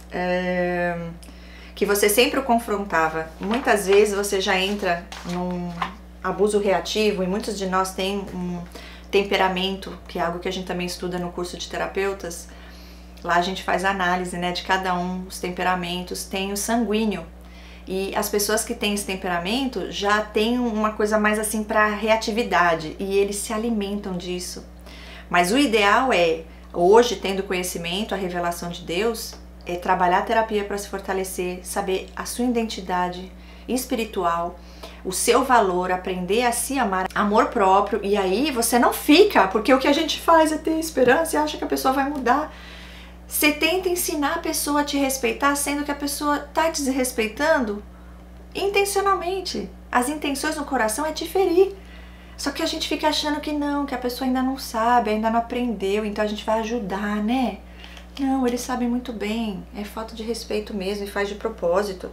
Speaker 1: É, que você sempre o confrontava. Muitas vezes você já entra num abuso reativo e muitos de nós têm um temperamento, que é algo que a gente também estuda no curso de terapeutas. Lá a gente faz análise, né, de cada um, os temperamentos, tem o sanguíneo. E as pessoas que têm esse temperamento já têm uma coisa mais assim para reatividade e eles se alimentam disso. Mas o ideal é, hoje tendo conhecimento, a revelação de Deus, é trabalhar a terapia para se fortalecer, saber a sua identidade espiritual, o seu valor, aprender a se amar, amor próprio, e aí você não fica, porque o que a gente faz é ter esperança e acha que a pessoa vai mudar. Você tenta ensinar a pessoa a te respeitar, sendo que a pessoa tá te desrespeitando intencionalmente. As intenções no coração é te ferir. Só que a gente fica achando que não, que a pessoa ainda não sabe, ainda não aprendeu, então a gente vai ajudar, né? Não, eles sabem muito bem, é falta de respeito mesmo e faz de propósito.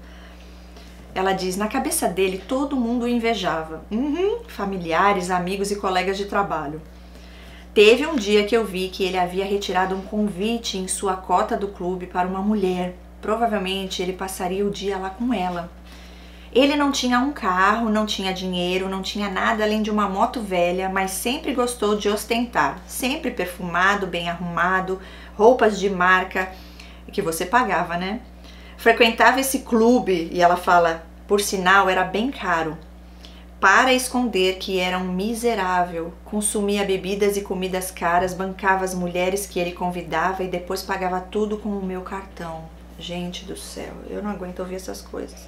Speaker 1: Ela diz, na cabeça dele todo mundo o invejava. Uhum, familiares, amigos e colegas de trabalho. Teve um dia que eu vi que ele havia retirado um convite em sua cota do clube para uma mulher. Provavelmente ele passaria o dia lá com ela. Ele não tinha um carro, não tinha dinheiro, não tinha nada além de uma moto velha, mas sempre gostou de ostentar. Sempre perfumado, bem arrumado, roupas de marca, que você pagava, né? Frequentava esse clube e ela fala, por sinal, era bem caro. Para esconder que era um miserável, consumia bebidas e comidas caras, bancava as mulheres que ele convidava e depois pagava tudo com o meu cartão. Gente do céu, eu não aguento ouvir essas coisas.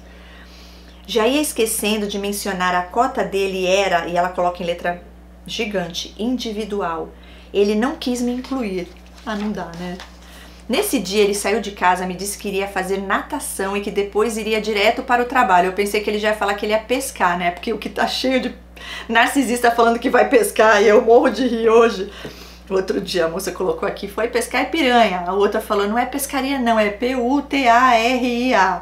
Speaker 1: Já ia esquecendo de mencionar a cota dele era, e ela coloca em letra gigante, individual. Ele não quis me incluir. Ah, não dá, né? Nesse dia ele saiu de casa, me disse que iria fazer natação e que depois iria direto para o trabalho. Eu pensei que ele já ia falar que ele ia pescar, né? Porque o que tá cheio de narcisista falando que vai pescar e eu morro de rir hoje. Outro dia a moça colocou aqui, foi pescar é piranha. A outra falou, não é pescaria não, é P U T A R I A.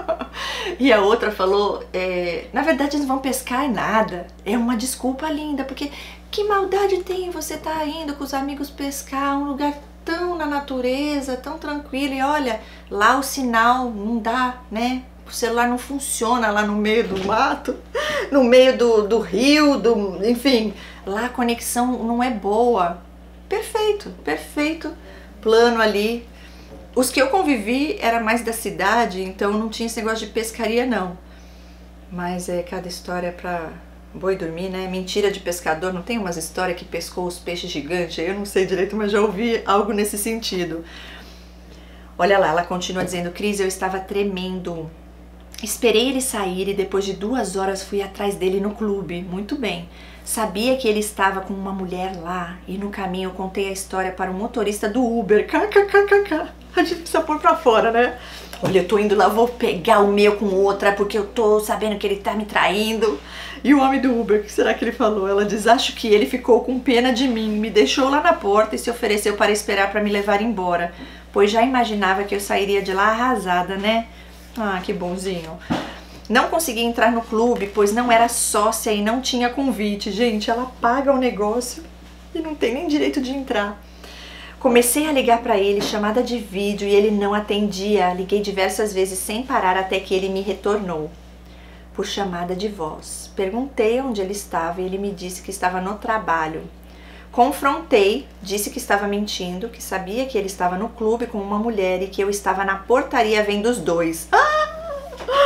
Speaker 1: E a outra falou, é, na verdade eles vão pescar é nada. É uma desculpa linda, porque que maldade tem você tá indo com os amigos pescar, um lugar tão na natureza, tão tranquilo, e olha, lá o sinal não dá, né? O celular não funciona lá no meio do mato, no meio do, do rio, do, enfim, lá a conexão não é boa. Perfeito, perfeito plano ali. Os que eu convivi era mais da cidade, então não tinha esse negócio de pescaria não. Mas é cada história pra boi dormir, né? Mentira de pescador, não tem umas histórias que pescou os peixes gigantes? Eu não sei direito, mas já ouvi algo nesse sentido. Olha lá, ela continua dizendo, Cris, eu estava tremendo. Esperei ele sair e depois de duas horas fui atrás dele no clube. Muito bem. Sabia que ele estava com uma mulher lá e no caminho eu contei a história para o motorista do Uber. Kkkk. A gente precisa pôr pra fora, né? Olha, eu tô indo lá, vou pegar o meu com outra porque eu tô sabendo que ele tá me traindo. E o homem do Uber, o que será que ele falou? Ela diz, acho que ele ficou com pena de mim, me deixou lá na porta e se ofereceu para esperar para me levar embora, pois já imaginava que eu sairia de lá arrasada, né? Ah, que bonzinho. Não consegui entrar no clube, pois não era sócia e não tinha convite. Gente, ela paga o negócio e não tem nem direito de entrar. Comecei a ligar para ele, chamada de vídeo, e ele não atendia. Liguei diversas vezes sem parar até que ele me retornou por chamada de voz. Perguntei onde ele estava e ele me disse que estava no trabalho. Confrontei, disse que estava mentindo, que sabia que ele estava no clube com uma mulher e que eu estava na portaria vendo os dois. Ah!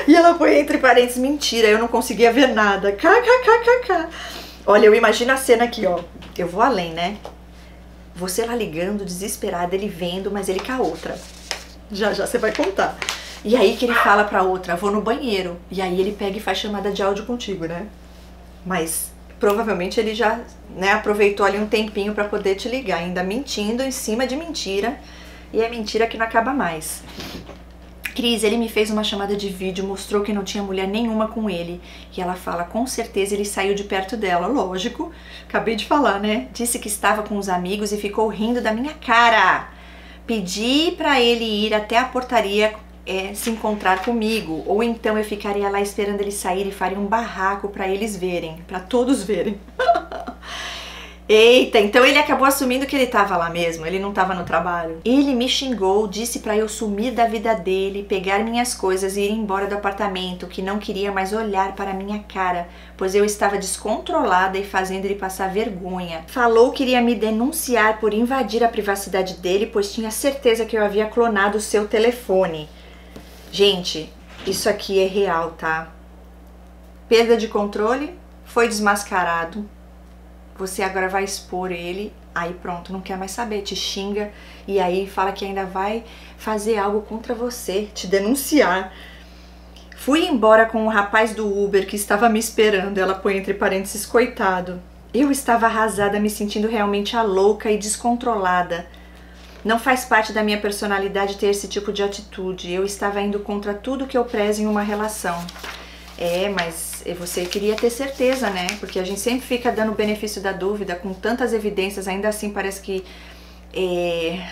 Speaker 1: E ela põe entre parênteses, mentira, eu não conseguia ver nada. Kkkk. Olha, eu imagino a cena aqui, ó. Eu vou além, né? Você lá ligando, desesperada, ele vendo, mas ele com a outra. Já, já você vai contar. E aí que ele fala pra outra, vou no banheiro. E aí ele pega e faz chamada de áudio contigo, né? Mas provavelmente ele já, né, aproveitou ali um tempinho pra poder te ligar, ainda mentindo em cima de mentira. E é mentira que não acaba mais. Cris, ele me fez uma chamada de vídeo, mostrou que não tinha mulher nenhuma com ele. E ela fala, com certeza ele saiu de perto dela. Lógico, acabei de falar, né? Disse que estava com os amigos e ficou rindo da minha cara. Pedi pra ele ir até a portaria é, se encontrar comigo. Ou então eu ficaria lá esperando ele sair e faria um barraco pra eles verem. Pra todos verem. Eita, então ele acabou assumindo que ele tava lá mesmo, ele não tava no trabalho. Ele me xingou, disse pra eu sumir da vida dele, pegar minhas coisas e ir embora do apartamento, que não queria mais olhar para minha cara, pois eu estava descontrolada e fazendo ele passar vergonha. Falou que iria me denunciar por invadir a privacidade dele, pois tinha certeza que eu havia clonado o seu telefone. Gente, isso aqui é real, tá? Perda de controle, foi desmascarado. Você agora vai expor ele, aí pronto, não quer mais saber, te xinga e aí fala que ainda vai fazer algo contra você, te denunciar. Fui embora com o rapaz do Uber que estava me esperando, ela põe entre parênteses, coitado. Eu estava arrasada, me sentindo realmente a louca e descontrolada. Não faz parte da minha personalidade ter esse tipo de atitude, eu estava indo contra tudo que eu prezo em uma relação. É, mas você queria ter certeza, né? Porque a gente sempre fica dando o benefício da dúvida, com tantas evidências, ainda assim parece que é,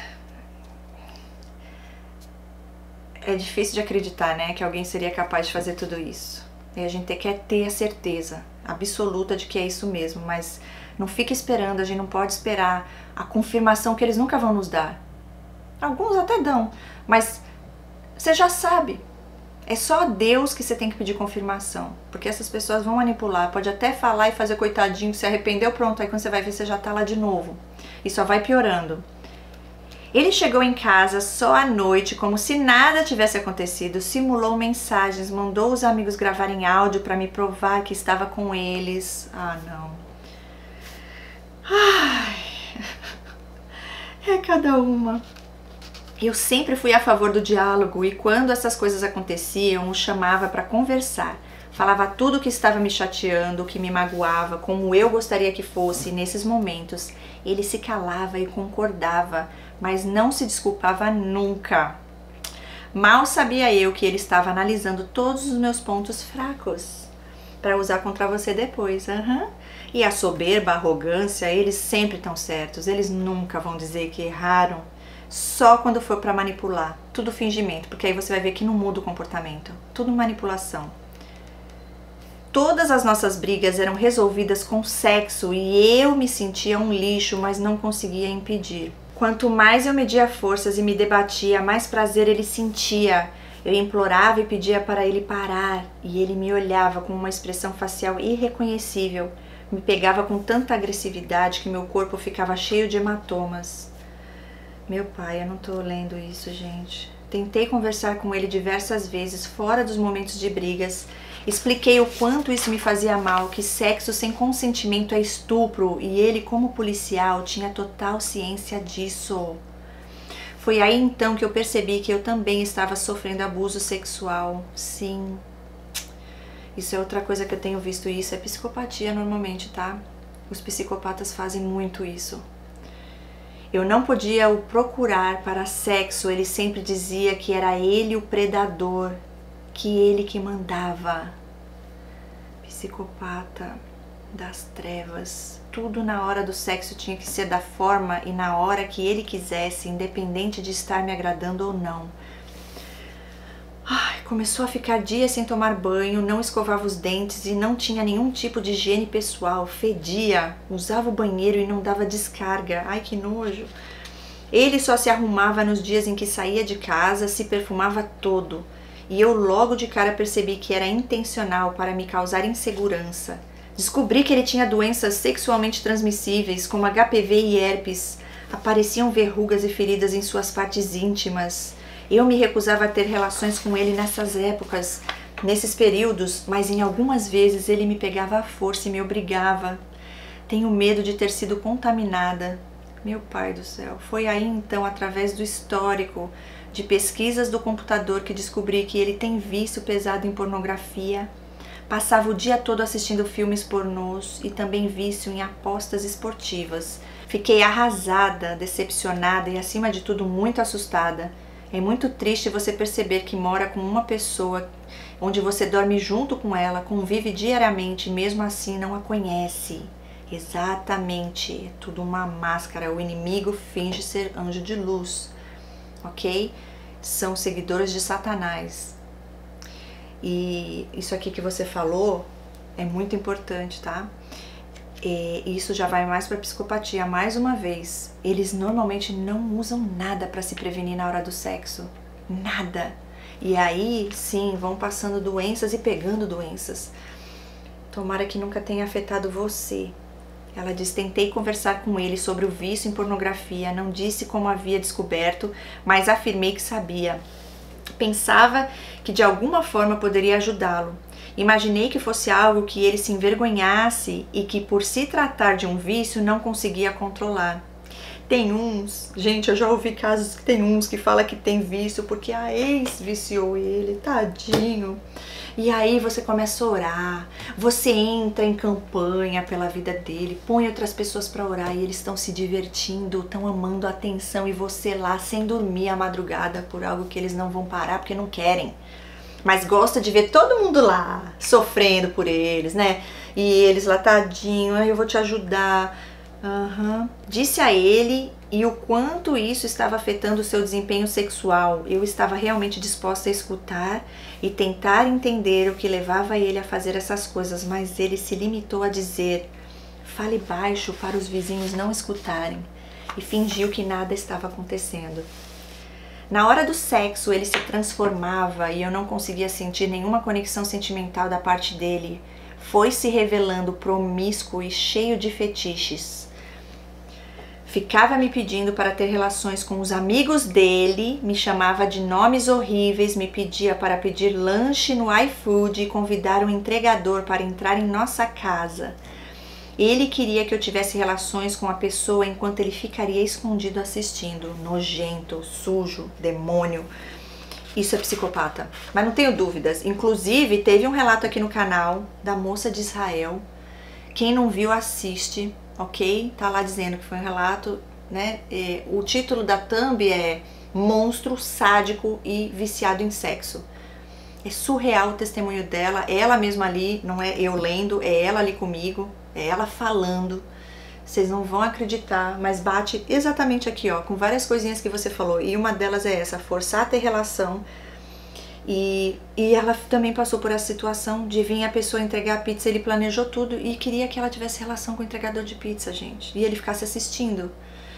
Speaker 1: é difícil de acreditar, né? Que alguém seria capaz de fazer tudo isso. E a gente quer ter a certeza absoluta de que é isso mesmo, mas não fica esperando, a gente não pode esperar a confirmação que eles nunca vão nos dar. Alguns até dão, mas você já sabe. É só a Deus que você tem que pedir confirmação, porque essas pessoas vão manipular, pode até falar e fazer coitadinho, se arrependeu, pronto, aí quando você vai ver você já tá lá de novo, e só vai piorando. Ele chegou em casa só à noite, como se nada tivesse acontecido, simulou mensagens, mandou os amigos gravarem áudio pra me provar que estava com eles. Ah, não. Ai, é cada uma. Eu sempre fui a favor do diálogo e quando essas coisas aconteciam, o chamava para conversar. Falava tudo o que estava me chateando, o que me magoava, como eu gostaria que fosse. E nesses momentos, ele se calava e concordava, mas não se desculpava nunca. Mal sabia eu que ele estava analisando todos os meus pontos fracos para usar contra você depois. Uhum. E a soberba, a arrogância, eles sempre estão certos. Eles nunca vão dizer que erraram. Só quando for para manipular, tudo fingimento, porque aí você vai ver que não muda o comportamento, tudo manipulação. Todas as nossas brigas eram resolvidas com sexo e eu me sentia um lixo, mas não conseguia impedir. Quanto mais eu media forças e me debatia, mais prazer ele sentia. Eu implorava e pedia para ele parar e ele me olhava com uma expressão facial irreconhecível. Me pegava com tanta agressividade que meu corpo ficava cheio de hematomas. Meu pai, eu não tô lendo isso, gente. Tentei conversar com ele diversas vezes, fora dos momentos de brigas. Expliquei o quanto isso me fazia mal, que sexo sem consentimento é estupro, e ele, como policial, tinha total ciência disso. Foi aí então que eu percebi que eu também estava sofrendo abuso sexual. Sim. Isso é outra coisa que eu tenho visto, isso é psicopatia normalmente, tá? Os psicopatas fazem muito isso. Eu não podia o procurar para sexo, ele sempre dizia que era ele o predador, que ele que mandava. Psicopata das trevas. Tudo na hora do sexo tinha que ser da forma e na hora que ele quisesse, independente de estar me agradando ou não. Ai, começou a ficar dias sem tomar banho, não escovava os dentes e não tinha nenhum tipo de higiene pessoal, fedia, usava o banheiro e não dava descarga. Ai, que nojo. Ele só se arrumava nos dias em que saía de casa, se perfumava todo. E eu logo de cara percebi que era intencional para me causar insegurança. Descobri que ele tinha doenças sexualmente transmissíveis, como H P V e herpes. Apareciam verrugas e feridas em suas partes íntimas. Eu me recusava a ter relações com ele nessas épocas. nesses períodos, mas em algumas vezes ele me pegava à força e me obrigava. Tenho medo de ter sido contaminada. Meu pai do céu. Foi aí então, através do histórico de pesquisas do computador, que descobri que ele tem vício pesado em pornografia. Passava o dia todo assistindo filmes pornôs e também vício em apostas esportivas. Fiquei arrasada, decepcionada e, acima de tudo, muito assustada. É muito triste você perceber que mora com uma pessoa onde você dorme junto com ela, convive diariamente e mesmo assim não a conhece. Exatamente, é tudo uma máscara, o inimigo finge ser anjo de luz, ok? São seguidores de Satanás. E isso aqui que você falou é muito importante, tá? E isso já vai mais para psicopatia, mais uma vez. Eles normalmente não usam nada para se prevenir na hora do sexo, nada. E aí, sim, vão passando doenças e pegando doenças. Tomara que nunca tenha afetado você. Ela diz: tentei conversar com ele sobre o vício em pornografia, não disse como havia descoberto, mas afirmei que sabia. Pensava que de alguma forma poderia ajudá-lo. Imaginei que fosse algo que ele se envergonhasse e que, por se tratar de um vício, não conseguia controlar. Tem uns, gente, eu já ouvi casos que tem uns que fala que tem vício porque a ex viciou ele, tadinho. E aí você começa a orar, você entra em campanha pela vida dele, põe outras pessoas para orar e eles estão se divertindo, estão amando a atenção, e você lá sem dormir à madrugada por algo que eles não vão parar porque não querem. Mas gosta de ver todo mundo lá, sofrendo por eles, né? E eles lá, tadinho, eu vou te ajudar. Uhum. Disse a ele e o quanto isso estava afetando o seu desempenho sexual. Eu estava realmente disposta a escutar e tentar entender o que levava ele a fazer essas coisas, mas ele se limitou a dizer: fale baixo para os vizinhos não escutarem, e fingiu que nada estava acontecendo. Na hora do sexo ele se transformava e eu não conseguia sentir nenhuma conexão sentimental da parte dele. Foi se revelando promíscuo e cheio de fetiches. Ficava me pedindo para ter relações com os amigos dele, me chamava de nomes horríveis, me pedia para pedir lanche no iFood e convidar um entregador para entrar em nossa casa. Ele queria que eu tivesse relações com a pessoa enquanto ele ficaria escondido assistindo. Nojento, sujo, demônio. Isso é psicopata. Mas não tenho dúvidas. Inclusive, teve um relato aqui no canal da moça de Israel. Quem não viu, assiste, ok? Tá lá dizendo que foi um relato, né? E o título da thumb é Monstro Sádico e Viciado em Sexo. É surreal o testemunho dela. É ela mesma ali, não é eu lendo, é ela ali comigo. É ela falando. Vocês não vão acreditar, mas bate exatamente aqui, ó, com várias coisinhas que você falou. E uma delas é essa, forçar a ter relação. E, e ela também passou por essa situação de vir a pessoa entregar a pizza, ele planejou tudo e queria que ela tivesse relação com o entregador de pizza, gente. E ele ficasse assistindo.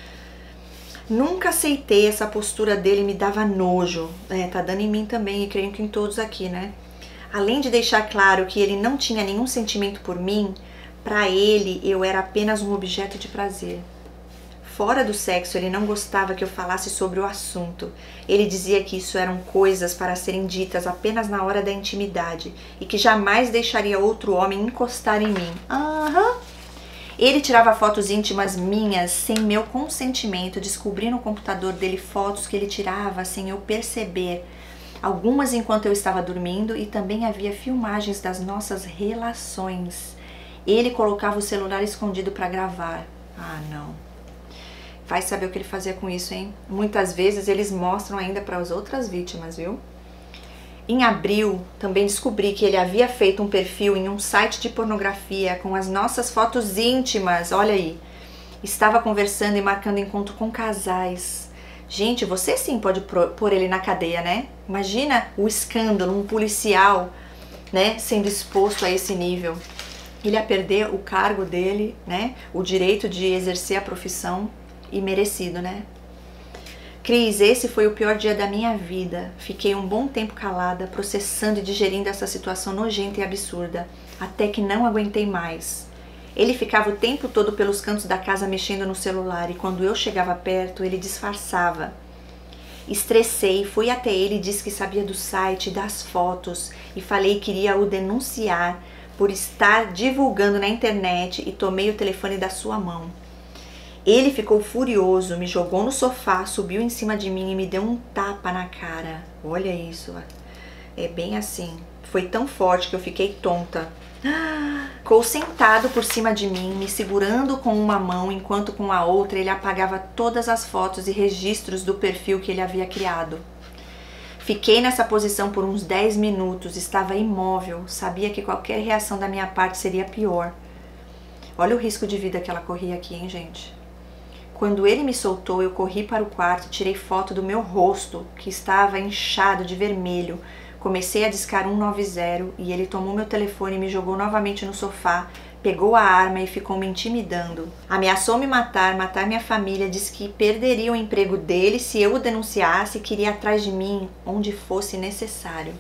Speaker 1: Nunca aceitei essa postura dele, me dava nojo. É, tá dando em mim também, e creio que em todos aqui, né? Além de deixar claro que ele não tinha nenhum sentimento por mim, para ele eu era apenas um objeto de prazer. Fora do sexo, ele não gostava que eu falasse sobre o assunto. Ele dizia que isso eram coisas para serem ditas apenas na hora da intimidade e que jamais deixaria outro homem encostar em mim. Aham. Ele tirava fotos íntimas minhas sem meu consentimento, descobri no computador dele fotos que ele tirava sem eu perceber. Algumas enquanto eu estava dormindo, e também havia filmagens das nossas relações. Ele colocava o celular escondido para gravar. Ah, não. Vai saber o que ele fazia com isso, hein? Muitas vezes eles mostram ainda para as outras vítimas, viu? Em abril, também descobri que ele havia feito um perfil em um site de pornografia com as nossas fotos íntimas. Olha aí. Estava conversando e marcando encontro com casais. Gente, você sim pode pôr ele na cadeia, né? Imagina o escândalo, um policial, né, sendo exposto a esse nível. Ele ia perder o cargo dele, né? O direito de exercer a profissão, e merecido, né? Cris, esse foi o pior dia da minha vida. Fiquei um bom tempo calada, processando e digerindo essa situação nojenta e absurda, até que não aguentei mais. Ele ficava o tempo todo pelos cantos da casa mexendo no celular, e quando eu chegava perto, ele disfarçava. Estressei, fui até ele e disse que sabia do site, das fotos e falei que iria o denunciar por estar divulgando na internet e tomei o telefone da sua mão. Ele ficou furioso, me jogou no sofá, subiu em cima de mim e me deu um tapa na cara. Olha isso, é bem assim. Foi tão forte que eu fiquei tonta. Ficou sentado por cima de mim, me segurando com uma mão, enquanto com a outra ele apagava todas as fotos e registros do perfil que ele havia criado. Fiquei nessa posição por uns dez minutos, estava imóvel, sabia que qualquer reação da minha parte seria pior. Olha o risco de vida que ela corria aqui, hein, gente? Quando ele me soltou, eu corri para o quarto e tirei foto do meu rosto, que estava inchado de vermelho. Comecei a discar um nove zero e ele tomou meu telefone e me jogou novamente no sofá, pegou a arma e ficou me intimidando. Ameaçou me matar, matar minha família, disse que perderia o emprego dele se eu o denunciasse e queria ir atrás de mim onde fosse necessário.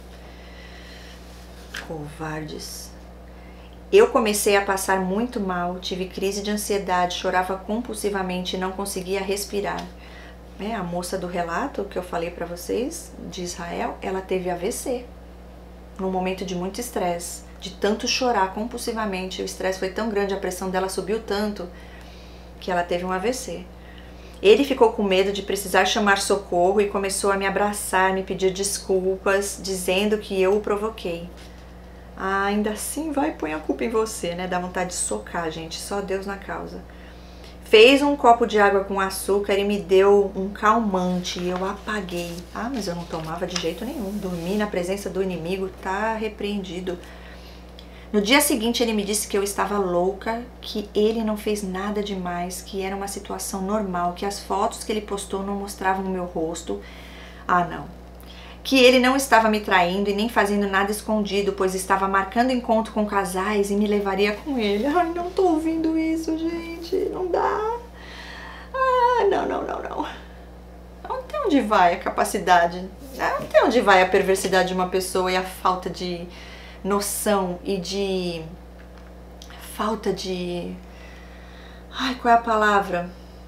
Speaker 1: Covardes. Eu comecei a passar muito mal, tive crise de ansiedade, chorava compulsivamente e não conseguia respirar. É, a moça do relato que eu falei para vocês, de Israel, ela teve A V C. Num momento de muito estresse, de tanto chorar compulsivamente, o estresse foi tão grande, a pressão dela subiu tanto, que ela teve um A V C. Ele ficou com medo de precisar chamar socorro e começou a me abraçar, me pedir desculpas, dizendo que eu o provoquei. Ah, ainda assim vai, põe a culpa em você, né? Dá vontade de socar, gente, só Deus na causa. Fez um copo de água com açúcar e me deu um calmante e eu apaguei. Ah, mas eu não tomava de jeito nenhum. Dormir na presença do inimigo tá repreendido. No dia seguinte ele me disse que eu estava louca, que ele não fez nada demais, que era uma situação normal, que as fotos que ele postou não mostravam o meu rosto. Ah, não. Que ele não estava me traindo e nem fazendo nada escondido, pois estava marcando encontro com casais e me levaria com ele. Ai, não tô ouvindo isso, gente. Não dá. Ah, não, não, não, não. Até onde vai a capacidade? Até onde vai a perversidade de uma pessoa e a falta de noção e de... Falta de... Ai, qual é a palavra?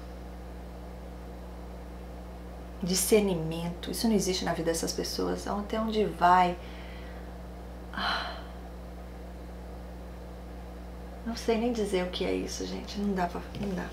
Speaker 1: Discernimento. Isso não existe na vida dessas pessoas. Até onde vai? Não sei nem dizer o que é isso, gente. Não dá pra... Não dá.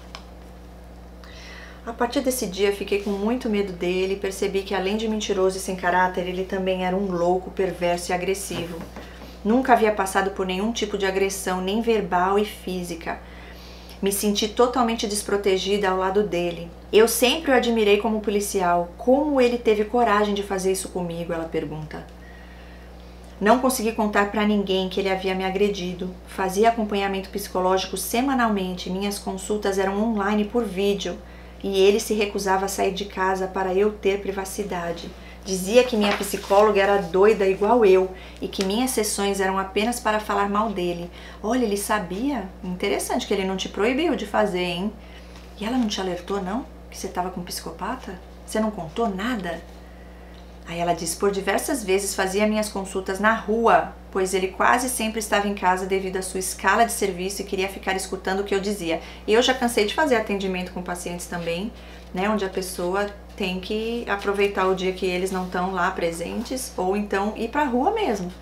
Speaker 1: A partir desse dia, fiquei com muito medo dele e percebi que, além de mentiroso e sem caráter, ele também era um louco, perverso e agressivo. Nunca havia passado por nenhum tipo de agressão, nem verbal e física. Me senti totalmente desprotegida ao lado dele. Eu sempre o admirei como policial. Como ele teve coragem de fazer isso comigo? Ela pergunta. Não consegui contar para ninguém que ele havia me agredido. Fazia acompanhamento psicológico semanalmente. Minhas consultas eram online por vídeo. E ele se recusava a sair de casa para eu ter privacidade. Dizia que minha psicóloga era doida igual eu e que minhas sessões eram apenas para falar mal dele. Olha, ele sabia? Interessante que ele não te proibiu de fazer, hein? E ela não te alertou, não? Que você estava com um psicopata? Você não contou nada? Aí ela diz, por diversas vezes fazia minhas consultas na rua, pois ele quase sempre estava em casa devido à sua escala de serviço e queria ficar escutando o que eu dizia. E eu já cansei de fazer atendimento com pacientes também, né, onde a pessoa tem que aproveitar o dia que eles não estão lá presentes ou então ir para a rua mesmo.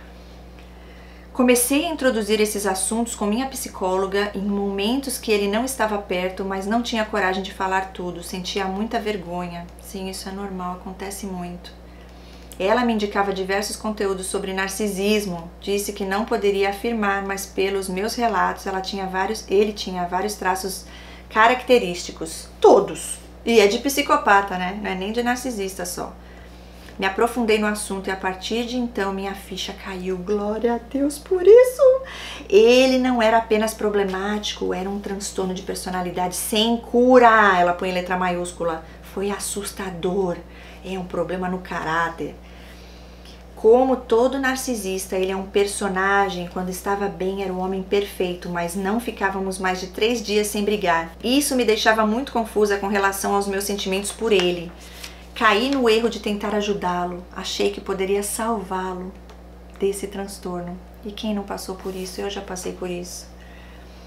Speaker 1: Comecei a introduzir esses assuntos com minha psicóloga em momentos que ele não estava perto, mas não tinha coragem de falar tudo, sentia muita vergonha. Sim, isso é normal, acontece muito. Ela me indicava diversos conteúdos sobre narcisismo, disse que não poderia afirmar, mas pelos meus relatos ela tinha vários, ele tinha vários traços característicos, todos. E é de psicopata, né? Não é nem de narcisista só. Me aprofundei no assunto e a partir de então minha ficha caiu. Glória a Deus por isso! Ele não era apenas problemático, era um transtorno de personalidade sem cura. Ela põe em letra maiúscula. Foi assustador. É um problema no caráter. Como todo narcisista, ele é um personagem. Quando estava bem, era o homem perfeito, mas não ficávamos mais de três dias sem brigar. Isso me deixava muito confusa com relação aos meus sentimentos por ele. Caí no erro de tentar ajudá-lo. Achei que poderia salvá-lo desse transtorno. E quem não passou por isso? Eu já passei por isso.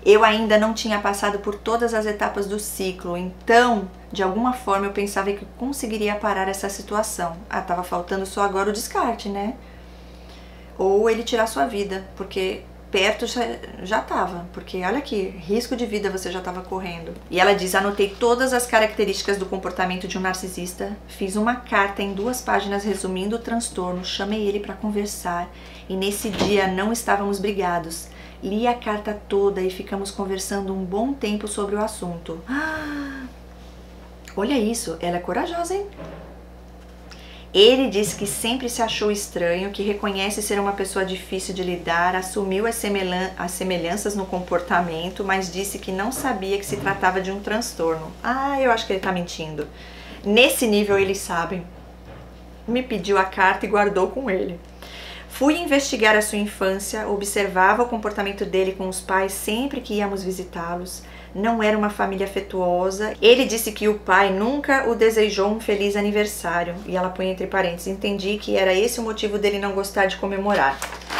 Speaker 1: Eu ainda não tinha passado por todas as etapas do ciclo, então, de alguma forma, eu pensava que conseguiria parar essa situação. Ah, tava faltando só agora o descarte, né? Ou ele tirar sua vida, porque perto já, já tava, porque olha aqui, risco de vida você já tava correndo. E ela diz, anotei todas as características do comportamento de um narcisista, fiz uma carta em duas páginas resumindo o transtorno, chamei ele para conversar e nesse dia não estávamos brigados. Li a carta toda e ficamos conversando um bom tempo sobre o assunto. Ah, olha isso, ela é corajosa, hein? Ele disse que sempre se achou estranho, que reconhece ser uma pessoa difícil de lidar, assumiu as, semelhan- as semelhanças no comportamento, mas disse que não sabia que se tratava de um transtorno. Ah, eu acho que ele tá mentindo. Nesse nível eles sabem. Me pediu a carta e guardou com ele. Fui investigar a sua infância, observava o comportamento dele com os pais sempre que íamos visitá-los. Não era uma família afetuosa. Ele disse que o pai nunca o desejou um feliz aniversário. E ela põe entre parênteses, entendi que era esse o motivo dele não gostar de comemorar.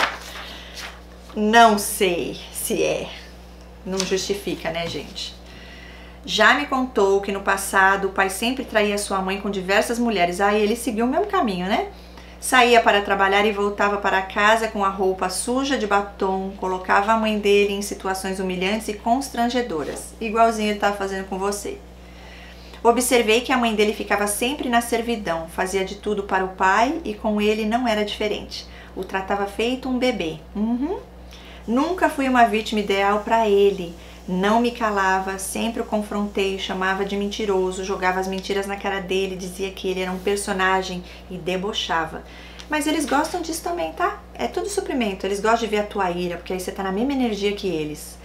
Speaker 1: Não sei se é. Não justifica, né, gente? Já me contou que no passado o pai sempre traía sua mãe com diversas mulheres. Aí ele seguiu o mesmo caminho, né? Saía para trabalhar e voltava para casa com a roupa suja de batom, colocava a mãe dele em situações humilhantes e constrangedoras, igualzinho ele estava fazendo com você. Observei que a mãe dele ficava sempre na servidão, fazia de tudo para o pai e com ele não era diferente. O tratava feito um bebê. Uhum. Nunca fui uma vítima ideal para ele. Não me calava, sempre o confrontei, chamava de mentiroso, jogava as mentiras na cara dele, dizia que ele era um personagem e debochava. Mas eles gostam disso também, tá? É tudo suprimento, eles gostam de ver a tua ira, porque aí você tá na mesma energia que eles.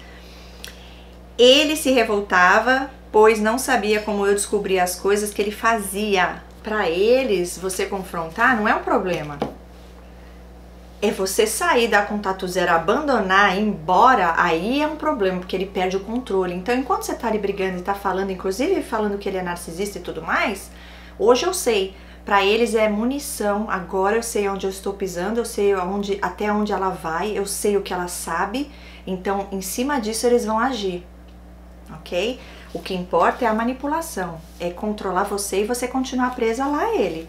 Speaker 1: Ele se revoltava, pois não sabia como eu descobria as coisas que ele fazia. Para eles, você confrontar não é um problema. É você sair, dar contato zero, abandonar, ir embora, aí é um problema, porque ele perde o controle. Então, enquanto você tá ali brigando e tá falando, inclusive falando que ele é narcisista e tudo mais, hoje eu sei, para eles é munição, agora eu sei onde eu estou pisando, eu sei onde, até onde ela vai, eu sei o que ela sabe, então, em cima disso, eles vão agir, ok? O que importa é a manipulação, é controlar você e você continuar presa lá a ele,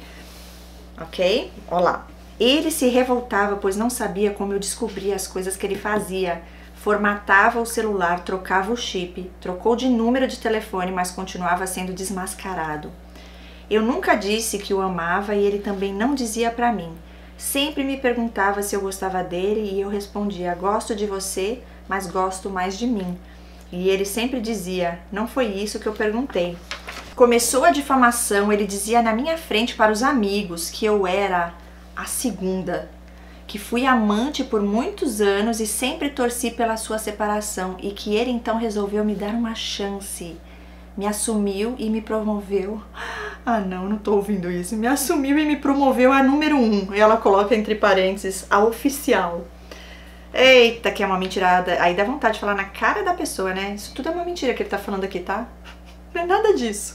Speaker 1: ok? Olha lá. Ele se revoltava, pois não sabia como eu descobria as coisas que ele fazia. Formatava o celular, trocava o chip, trocou de número de telefone, mas continuava sendo desmascarado. Eu nunca disse que o amava e ele também não dizia pra mim. Sempre me perguntava se eu gostava dele e eu respondia, gosto de você, mas gosto mais de mim. E ele sempre dizia, não foi isso que eu perguntei. Começou a difamação, ele dizia na minha frente para os amigos que eu era a segunda, que fui amante por muitos anos e sempre torci pela sua separação e que ele então resolveu me dar uma chance, me assumiu e me promoveu. Ah não, não tô ouvindo isso. Me assumiu e me promoveu a número um. E ela coloca entre parênteses a oficial. Eita, que é uma mentirada. Aí dá vontade de falar na cara da pessoa, né? Isso tudo é uma mentira que ele tá falando aqui, tá? Não é nada disso.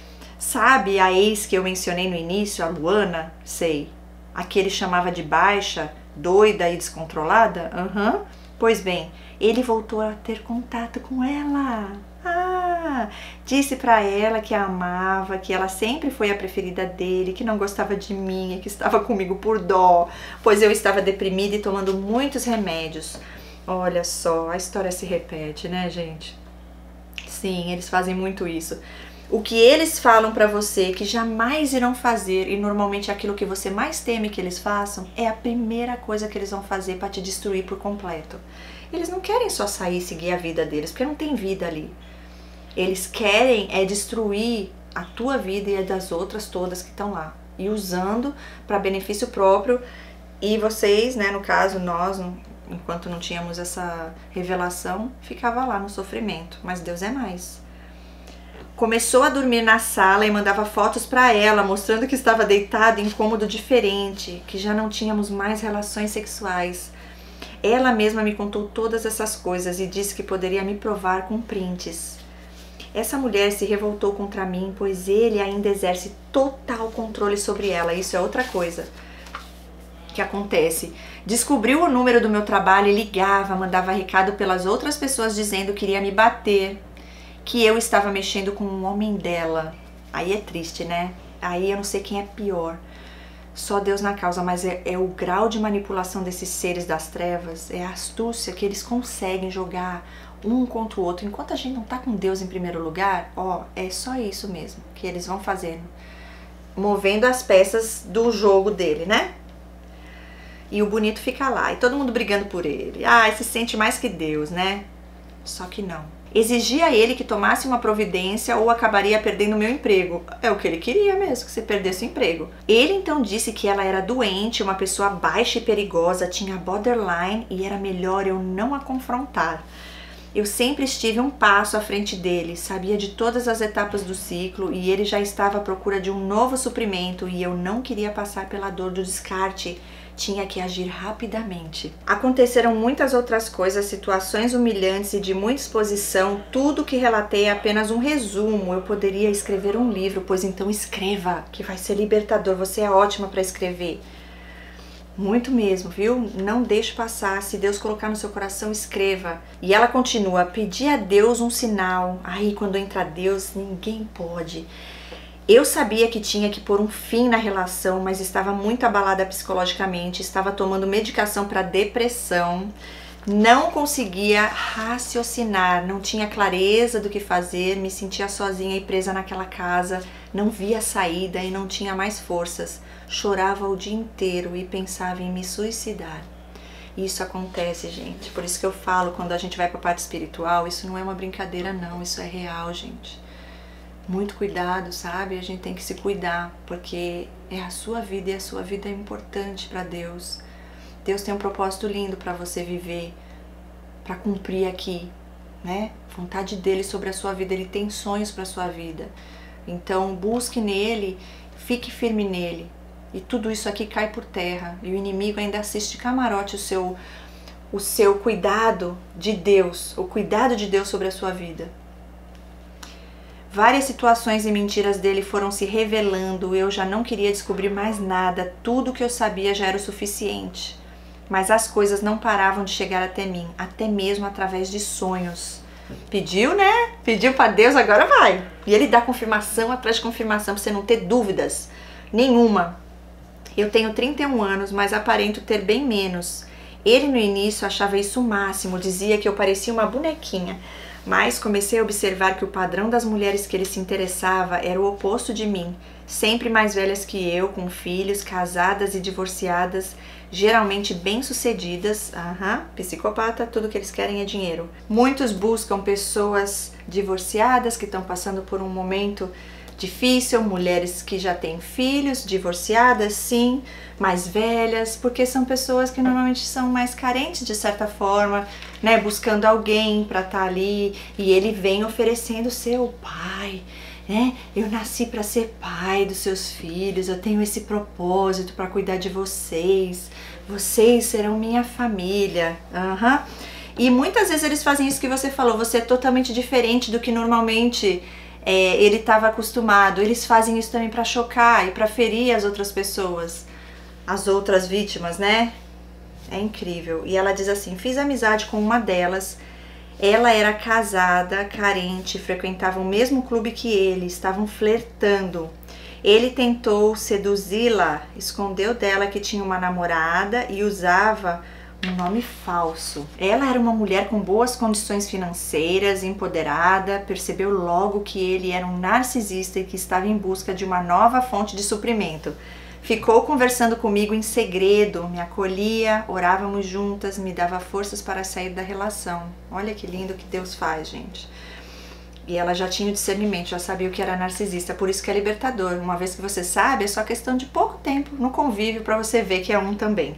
Speaker 1: Sabe a ex que eu mencionei no início, a Luana? Sei. A que ele chamava de baixa, doida e descontrolada? Aham. Uhum. Pois bem, ele voltou a ter contato com ela. Ah, disse pra ela que a amava, que ela sempre foi a preferida dele, que não gostava de mim, que estava comigo por dó, pois eu estava deprimida e tomando muitos remédios. Olha só, a história se repete, né, gente? Sim, eles fazem muito isso. O que eles falam pra você que jamais irão fazer, e normalmente aquilo que você mais teme que eles façam, é a primeira coisa que eles vão fazer pra te destruir por completo. Eles não querem só sair e seguir a vida deles, porque não tem vida ali. Eles querem é destruir a tua vida e a das outras todas que estão lá. E usando para benefício próprio. E vocês, né, no caso, nós, enquanto não tínhamos essa revelação, ficava lá no sofrimento. Mas Deus é mais. Começou a dormir na sala e mandava fotos para ela, mostrando que estava deitada em cômodo diferente, que já não tínhamos mais relações sexuais. Ela mesma me contou todas essas coisas e disse que poderia me provar com prints. Essa mulher se revoltou contra mim, pois ele ainda exerce total controle sobre ela. Isso é outra coisa. O que acontece? Descobriu o número do meu trabalho e ligava, mandava recado pelas outras pessoas dizendo que iria me bater, que eu estava mexendo com um homem dela. Aí é triste, né? Aí eu não sei quem é pior. Só Deus na causa, mas é, é o grau de manipulação desses seres das trevas, é a astúcia que eles conseguem jogar um contra o outro. Enquanto a gente não tá com Deus em primeiro lugar, ó, é só isso mesmo que eles vão fazendo. Movendo as peças do jogo dele, né? E o bonito fica lá, e todo mundo brigando por ele. Ah, se sente mais que Deus, né? Só que não. Exigia a ele que tomasse uma providência ou acabaria perdendo o meu emprego. É o que ele queria mesmo, que você perdesse o emprego. Ele então disse que ela era doente, uma pessoa baixa e perigosa, tinha borderline e era melhor eu não a confrontar. Eu sempre estive um passo à frente dele, sabia de todas as etapas do ciclo e ele já estava à procura de um novo suprimento e eu não queria passar pela dor do descarte. Tinha que agir rapidamente. Aconteceram muitas outras coisas, situações humilhantes e de muita exposição. Tudo que relatei é apenas um resumo. Eu poderia escrever um livro, pois então escreva, que vai ser libertador. Você é ótima para escrever. Muito mesmo, viu? Não deixe passar. Se Deus colocar no seu coração, escreva. E ela continua: pedir a Deus um sinal. Aí, quando entra Deus, ninguém pode. Eu sabia que tinha que pôr um fim na relação, mas estava muito abalada psicologicamente, estava tomando medicação para depressão, não conseguia raciocinar, não tinha clareza do que fazer, me sentia sozinha e presa naquela casa, não via saída e não tinha mais forças. Chorava o dia inteiro e pensava em me suicidar. Isso acontece, gente. Por isso que eu falo, quando a gente vai para a parte espiritual, isso não é uma brincadeira não, isso é real, gente. Muito cuidado, sabe? A gente tem que se cuidar, porque é a sua vida e a sua vida é importante para Deus. Deus tem um propósito lindo para você viver, para cumprir aqui, né? Vontade dele sobre a sua vida, ele tem sonhos para a sua vida. Então, busque nele, fique firme nele. E tudo isso aqui cai por terra. E o inimigo ainda assiste camarote o seu, o seu cuidado de Deus, o cuidado de Deus sobre a sua vida. Várias situações e mentiras dele foram se revelando, eu já não queria descobrir mais nada, tudo que eu sabia já era o suficiente. Mas as coisas não paravam de chegar até mim, até mesmo através de sonhos. Pediu, né? Pediu para Deus, agora vai. E ele dá confirmação atrás de confirmação, para você não ter dúvidas nenhuma. Eu tenho trinta e um anos, mas aparento ter bem menos. Ele no início achava isso o máximo, dizia que eu parecia uma bonequinha. Mas comecei a observar que o padrão das mulheres que ele se interessava era o oposto de mim, sempre mais velhas que eu, com filhos, casadas e divorciadas, geralmente bem-sucedidas. Aham, psicopata, tudo que eles querem é dinheiro. Muitos buscam pessoas divorciadas que estão passando por um momento difícil, mulheres que já têm filhos, divorciadas, sim, mais velhas, porque são pessoas que normalmente são mais carentes de certa forma, né, buscando alguém para estar ali, e ele vem oferecendo ser o pai, né? Eu nasci para ser pai dos seus filhos, eu tenho esse propósito para cuidar de vocês, vocês serão minha família. Uhum. E muitas vezes eles fazem isso que você falou, você é totalmente diferente do que normalmente é, ele estava acostumado. Eles fazem isso também para chocar e para ferir as outras pessoas, as outras vítimas, né? É incrível. E ela diz assim: fiz amizade com uma delas. Ela era casada, carente, frequentava o mesmo clube que ele, estavam flertando. Ele tentou seduzi-la, escondeu dela que tinha uma namorada e usava um nome falso. Ela era uma mulher com boas condições financeiras, empoderada, percebeu logo que ele era um narcisista e que estava em busca de uma nova fonte de suprimento. Ficou conversando comigo em segredo, me acolhia, orávamos juntas, me dava forças para sair da relação. Olha que lindo que Deus faz, gente. E ela já tinha o discernimento, já sabia o que era narcisista, por isso que é libertador. Uma vez que você sabe, é só questão de pouco tempo no convívio para você ver que é um também.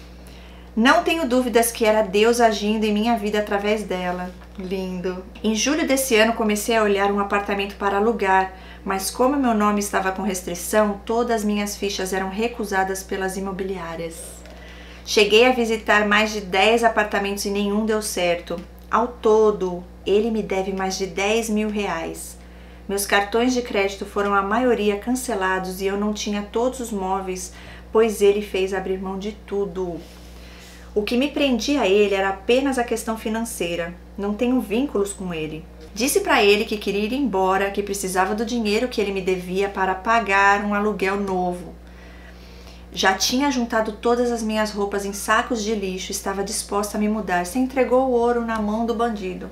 Speaker 1: Não tenho dúvidas que era Deus agindo em minha vida através dela. Lindo. Em julho desse ano comecei a olhar um apartamento para alugar, mas como meu nome estava com restrição, todas as minhas fichas eram recusadas pelas imobiliárias. Cheguei a visitar mais de dez apartamentos e nenhum deu certo. Ao todo, ele me deve mais de dez mil reais. Meus cartões de crédito foram a maioria cancelados e eu não tinha todos os móveis pois ele fez abrir mão de tudo. O que me prendia a ele era apenas a questão financeira. Não tenho vínculos com ele. Disse para ele que queria ir embora, que precisava do dinheiro que ele me devia para pagar um aluguel novo. Já tinha juntado todas as minhas roupas em sacos de lixo, estava disposta a me mudar. Você entregou o ouro na mão do bandido.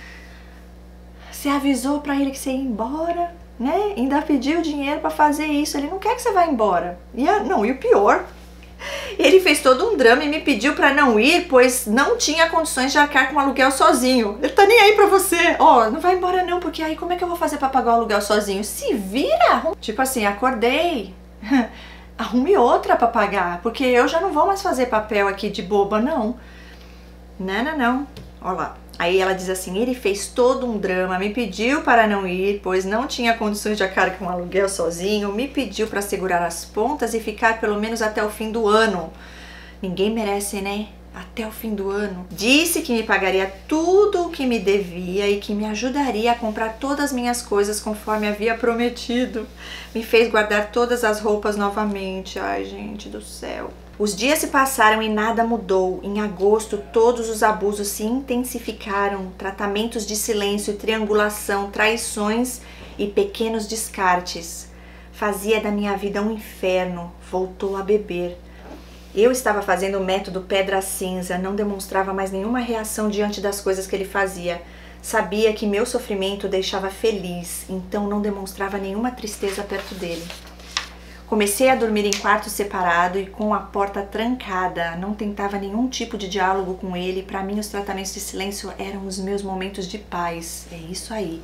Speaker 1: Você avisou para ele que você ia embora, né? Ainda pediu dinheiro para fazer isso. Ele não quer que você vá embora. E a, não, e o pior, ele fez todo um drama e me pediu para não ir, pois não tinha condições de arcar com o aluguel sozinho. Ele tá nem aí pra você. Ó, oh, não vai embora não, porque aí como é que eu vou fazer para pagar o aluguel sozinho? Se vira! Tipo assim, acordei. Arrume outra para pagar, porque eu já não vou mais fazer papel aqui de boba, não. Não, não, não. Olha lá. Aí ela diz assim, ele fez todo um drama, me pediu para não ir, pois não tinha condições de arcar com o aluguel sozinho, me pediu para segurar as pontas e ficar pelo menos até o fim do ano. Ninguém merece, né? Até o fim do ano. Disse que me pagaria tudo o que me devia e que me ajudaria a comprar todas as minhas coisas conforme havia prometido. Me fez guardar todas as roupas novamente. Ai, gente do céu. Os dias se passaram e nada mudou. Em agosto, todos os abusos se intensificaram. Tratamentos de silêncio, triangulação, traições e pequenos descartes. Fazia da minha vida um inferno. Voltou a beber. Eu estava fazendo o método pedra cinza, não demonstrava mais nenhuma reação diante das coisas que ele fazia. Sabia que meu sofrimento o deixava feliz, então não demonstrava nenhuma tristeza perto dele. Comecei a dormir em quarto separado e com a porta trancada. Não tentava nenhum tipo de diálogo com ele. Para mim, os tratamentos de silêncio eram os meus momentos de paz. É isso aí.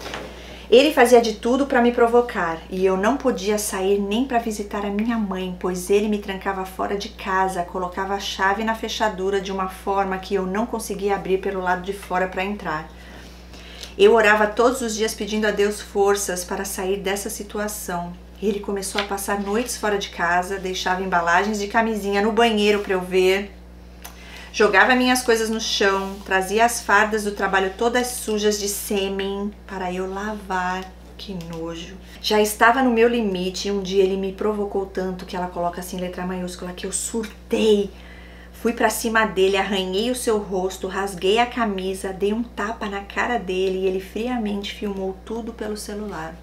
Speaker 1: Ele fazia de tudo para me provocar e eu não podia sair nem para visitar a minha mãe, pois ele me trancava fora de casa, colocava a chave na fechadura de uma forma que eu não conseguia abrir pelo lado de fora para entrar. Eu orava todos os dias pedindo a Deus forças para sair dessa situação. Ele começou a passar noites fora de casa, deixava embalagens de camisinha no banheiro para eu ver. Jogava minhas coisas no chão, trazia as fardas do trabalho todas sujas de sêmen para eu lavar. Que nojo. Já estava no meu limite e um dia ele me provocou tanto que ela coloca assim letra maiúscula que eu surtei. Fui para cima dele, arranhei o seu rosto, rasguei a camisa, dei um tapa na cara dele e ele friamente filmou tudo pelo celular.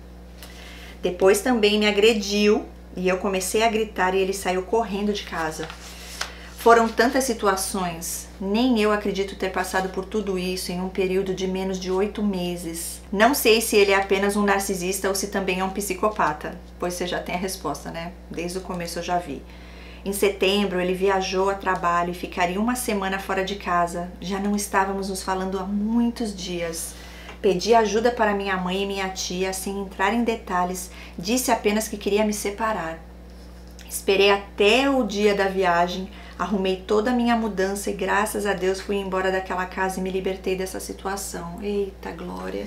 Speaker 1: Depois também me agrediu e eu comecei a gritar e ele saiu correndo de casa. Foram tantas situações, nem eu acredito ter passado por tudo isso em um período de menos de oito meses. Não sei se ele é apenas um narcisista ou se também é um psicopata, pois você já tem a resposta, né? Desde o começo eu já vi. Em setembro ele viajou a trabalho e ficaria uma semana fora de casa. Já não estávamos nos falando há muitos dias. Pedi ajuda para minha mãe e minha tia, sem entrar em detalhes, disse apenas que queria me separar. Esperei até o dia da viagem, arrumei toda a minha mudança e graças a Deus fui embora daquela casa e me libertei dessa situação. Eita glória!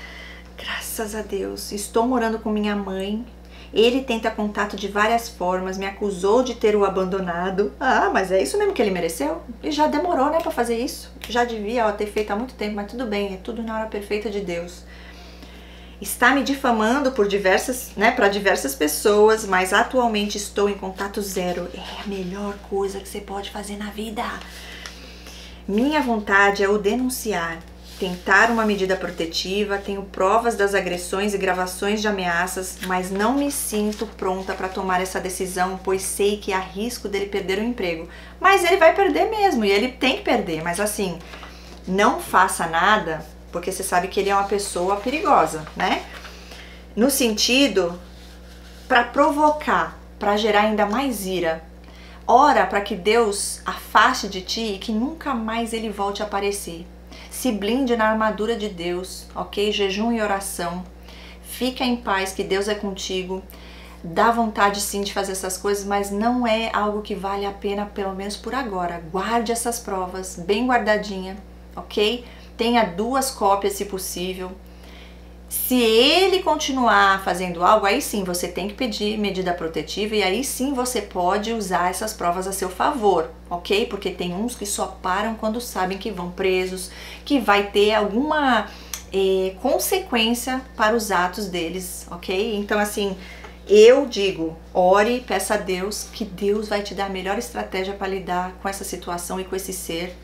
Speaker 1: Graças a Deus! Estou morando com minha mãe. Ele tenta contato de várias formas, me acusou de ter o abandonado. Ah, mas é isso mesmo que ele mereceu? E já demorou, né, pra fazer isso. Já devia ó, ter feito há muito tempo, mas tudo bem, é tudo na hora perfeita de Deus. Está me difamando por diversas, né, para diversas pessoas, mas atualmente estou em contato zero. É a melhor coisa que você pode fazer na vida. Minha vontade é o denunciar, tentar uma medida protetiva, tenho provas das agressões e gravações de ameaças, mas não me sinto pronta para tomar essa decisão, pois sei que há risco dele perder o emprego. Mas ele vai perder mesmo, e ele tem que perder, mas assim, não faça nada, porque você sabe que ele é uma pessoa perigosa, né? No sentido, para provocar, para gerar ainda mais ira. Ora para que Deus afaste de ti e que nunca mais ele volte a aparecer. Se blinde na armadura de Deus, ok? Jejum e oração. Fica em paz, que Deus é contigo. Dá vontade sim de fazer essas coisas, mas não é algo que vale a pena, pelo menos por agora. Guarde essas provas bem guardadinha, ok? Tenha duas cópias se possível. Se ele continuar fazendo algo, aí sim você tem que pedir medida protetiva e aí sim você pode usar essas provas a seu favor, ok? Porque tem uns que só param quando sabem que vão presos, que vai ter alguma eh, consequência para os atos deles, ok? Então assim, Eu digo, ore, peça a Deus, que Deus vai te dar a melhor estratégia para lidar com essa situação e com esse ser.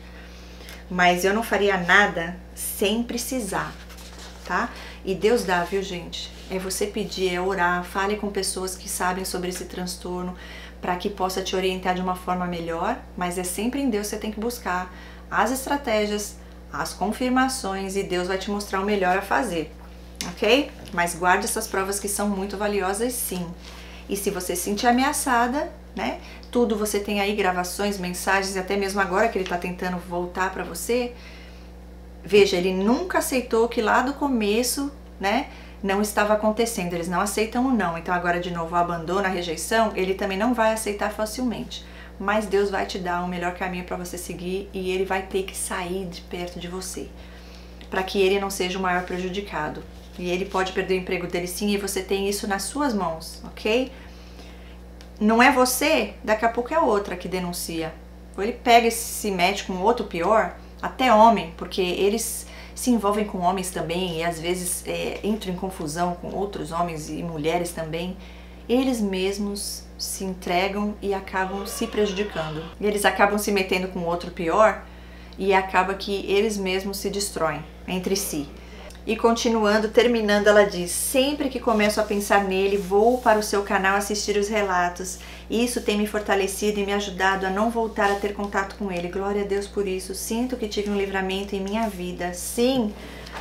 Speaker 1: Mas eu não faria nada sem precisar, tá? E Deus dá, viu, gente? É você pedir, é orar, fale com pessoas que sabem sobre esse transtorno, para que possa te orientar de uma forma melhor, mas é sempre em Deus que você tem que buscar as estratégias, as confirmações, e Deus vai te mostrar o melhor a fazer, ok? Mas guarde essas provas que são muito valiosas, sim. E se você se sentir ameaçada, né? Tudo você tem aí, gravações, mensagens, e até mesmo agora que ele tá tentando voltar para você. Veja, ele nunca aceitou que lá do começo, né, não estava acontecendo. Eles não aceitam o não. Então agora de novo o abandono, a rejeição, ele também não vai aceitar facilmente. Mas Deus vai te dar o melhor caminho para você seguir, e ele vai ter que sair de perto de você, para que ele não seja o maior prejudicado. E ele pode perder o emprego dele sim, e você tem isso nas suas mãos, ok? Não é você, daqui a pouco é outra que denuncia. Ou ele pega e se mete com outro pior, até homem, porque eles se envolvem com homens também e às vezes é, entram em confusão com outros homens e mulheres também. Eles mesmos se entregam e acabam se prejudicando. Eles acabam se metendo com outro pior e acaba que eles mesmos se destroem entre si. E continuando, terminando, ela diz: sempre que começo a pensar nele, vou para o seu canal assistir os relatos. Isso tem me fortalecido e me ajudado a não voltar a ter contato com ele. Glória a Deus por isso. Sinto que tive um livramento em minha vida. Sim,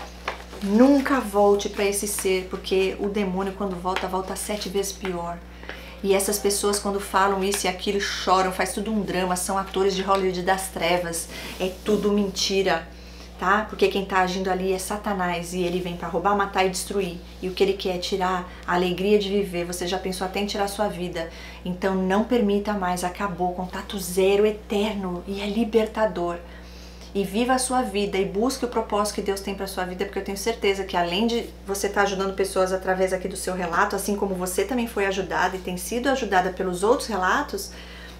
Speaker 1: nunca volte para esse ser, porque o demônio, quando volta, volta sete vezes pior. E essas pessoas, quando falam isso e aquilo, choram, faz tudo um drama, são atores de Hollywood das trevas. É tudo mentira. Tá? Porque quem está agindo ali é Satanás, e ele vem para roubar, matar e destruir. E o que ele quer é tirar a alegria de viver. Você já pensou até em tirar a sua vida. Então não permita mais, acabou. Contato zero, eterno, e é libertador. E viva a sua vida e busque o propósito que Deus tem para sua vida, porque eu tenho certeza que além de você estar ajudando pessoas através aqui do seu relato, assim como você também foi ajudada e tem sido ajudada pelos outros relatos,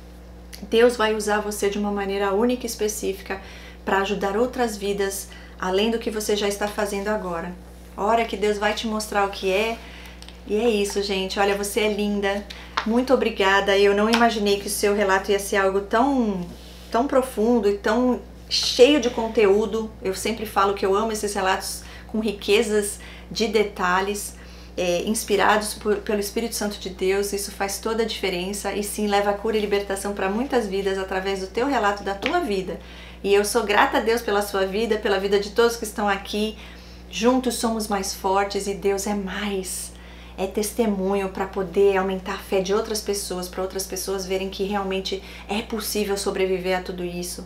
Speaker 1: Deus vai usar você de uma maneira única e específica para ajudar outras vidas, além do que você já está fazendo agora. Ora que Deus vai te mostrar o que é. E é isso, gente. Olha, você é linda. Muito obrigada. Eu não imaginei que o seu relato ia ser algo tão, tão profundo e tão cheio de conteúdo. Eu sempre falo que eu amo esses relatos com riquezas de detalhes, é, inspirados por, pelo Espírito Santo de Deus. Isso faz toda a diferença e sim leva a cura e libertação para muitas vidas através do teu relato, da tua vida. E eu sou grata a Deus pela sua vida, pela vida de todos que estão aqui. Juntos somos mais fortes e Deus é mais. É testemunho para poder aumentar a fé de outras pessoas, para outras pessoas verem que realmente é possível sobreviver a tudo isso.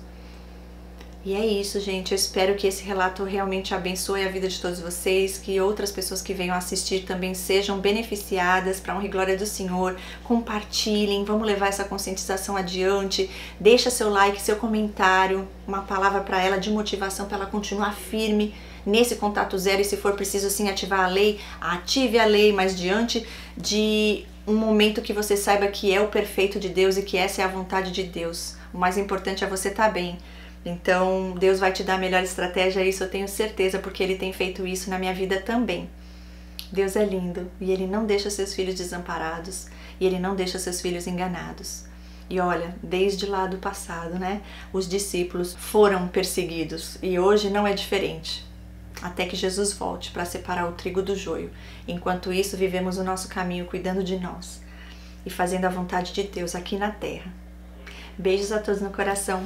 Speaker 1: E é isso, gente. Eu espero que esse relato realmente abençoe a vida de todos vocês, que outras pessoas que venham assistir também sejam beneficiadas, para a honra e glória do Senhor. Compartilhem, vamos levar essa conscientização adiante. Deixa seu like, seu comentário, uma palavra para ela de motivação, para ela continuar firme nesse contato zero. E se for preciso sim ativar a lei, ative a lei, mas diante de um momento que você saiba que é o perfeito de Deus e que essa é a vontade de Deus. O mais importante é você estar bem. Então Deus vai te dar a melhor estratégia, isso eu tenho certeza, porque Ele tem feito isso na minha vida também. Deus é lindo e Ele não deixa seus filhos desamparados e Ele não deixa seus filhos enganados. E olha, desde lá do passado, né, os discípulos foram perseguidos e hoje não é diferente. Até que Jesus volte para separar o trigo do joio. Enquanto isso, vivemos o nosso caminho cuidando de nós e fazendo a vontade de Deus aqui na terra. Beijos a todos no coração.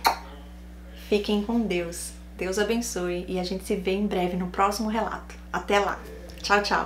Speaker 1: Fiquem com Deus. Deus abençoe e a gente se vê em breve no próximo relato. Até lá. Tchau, tchau.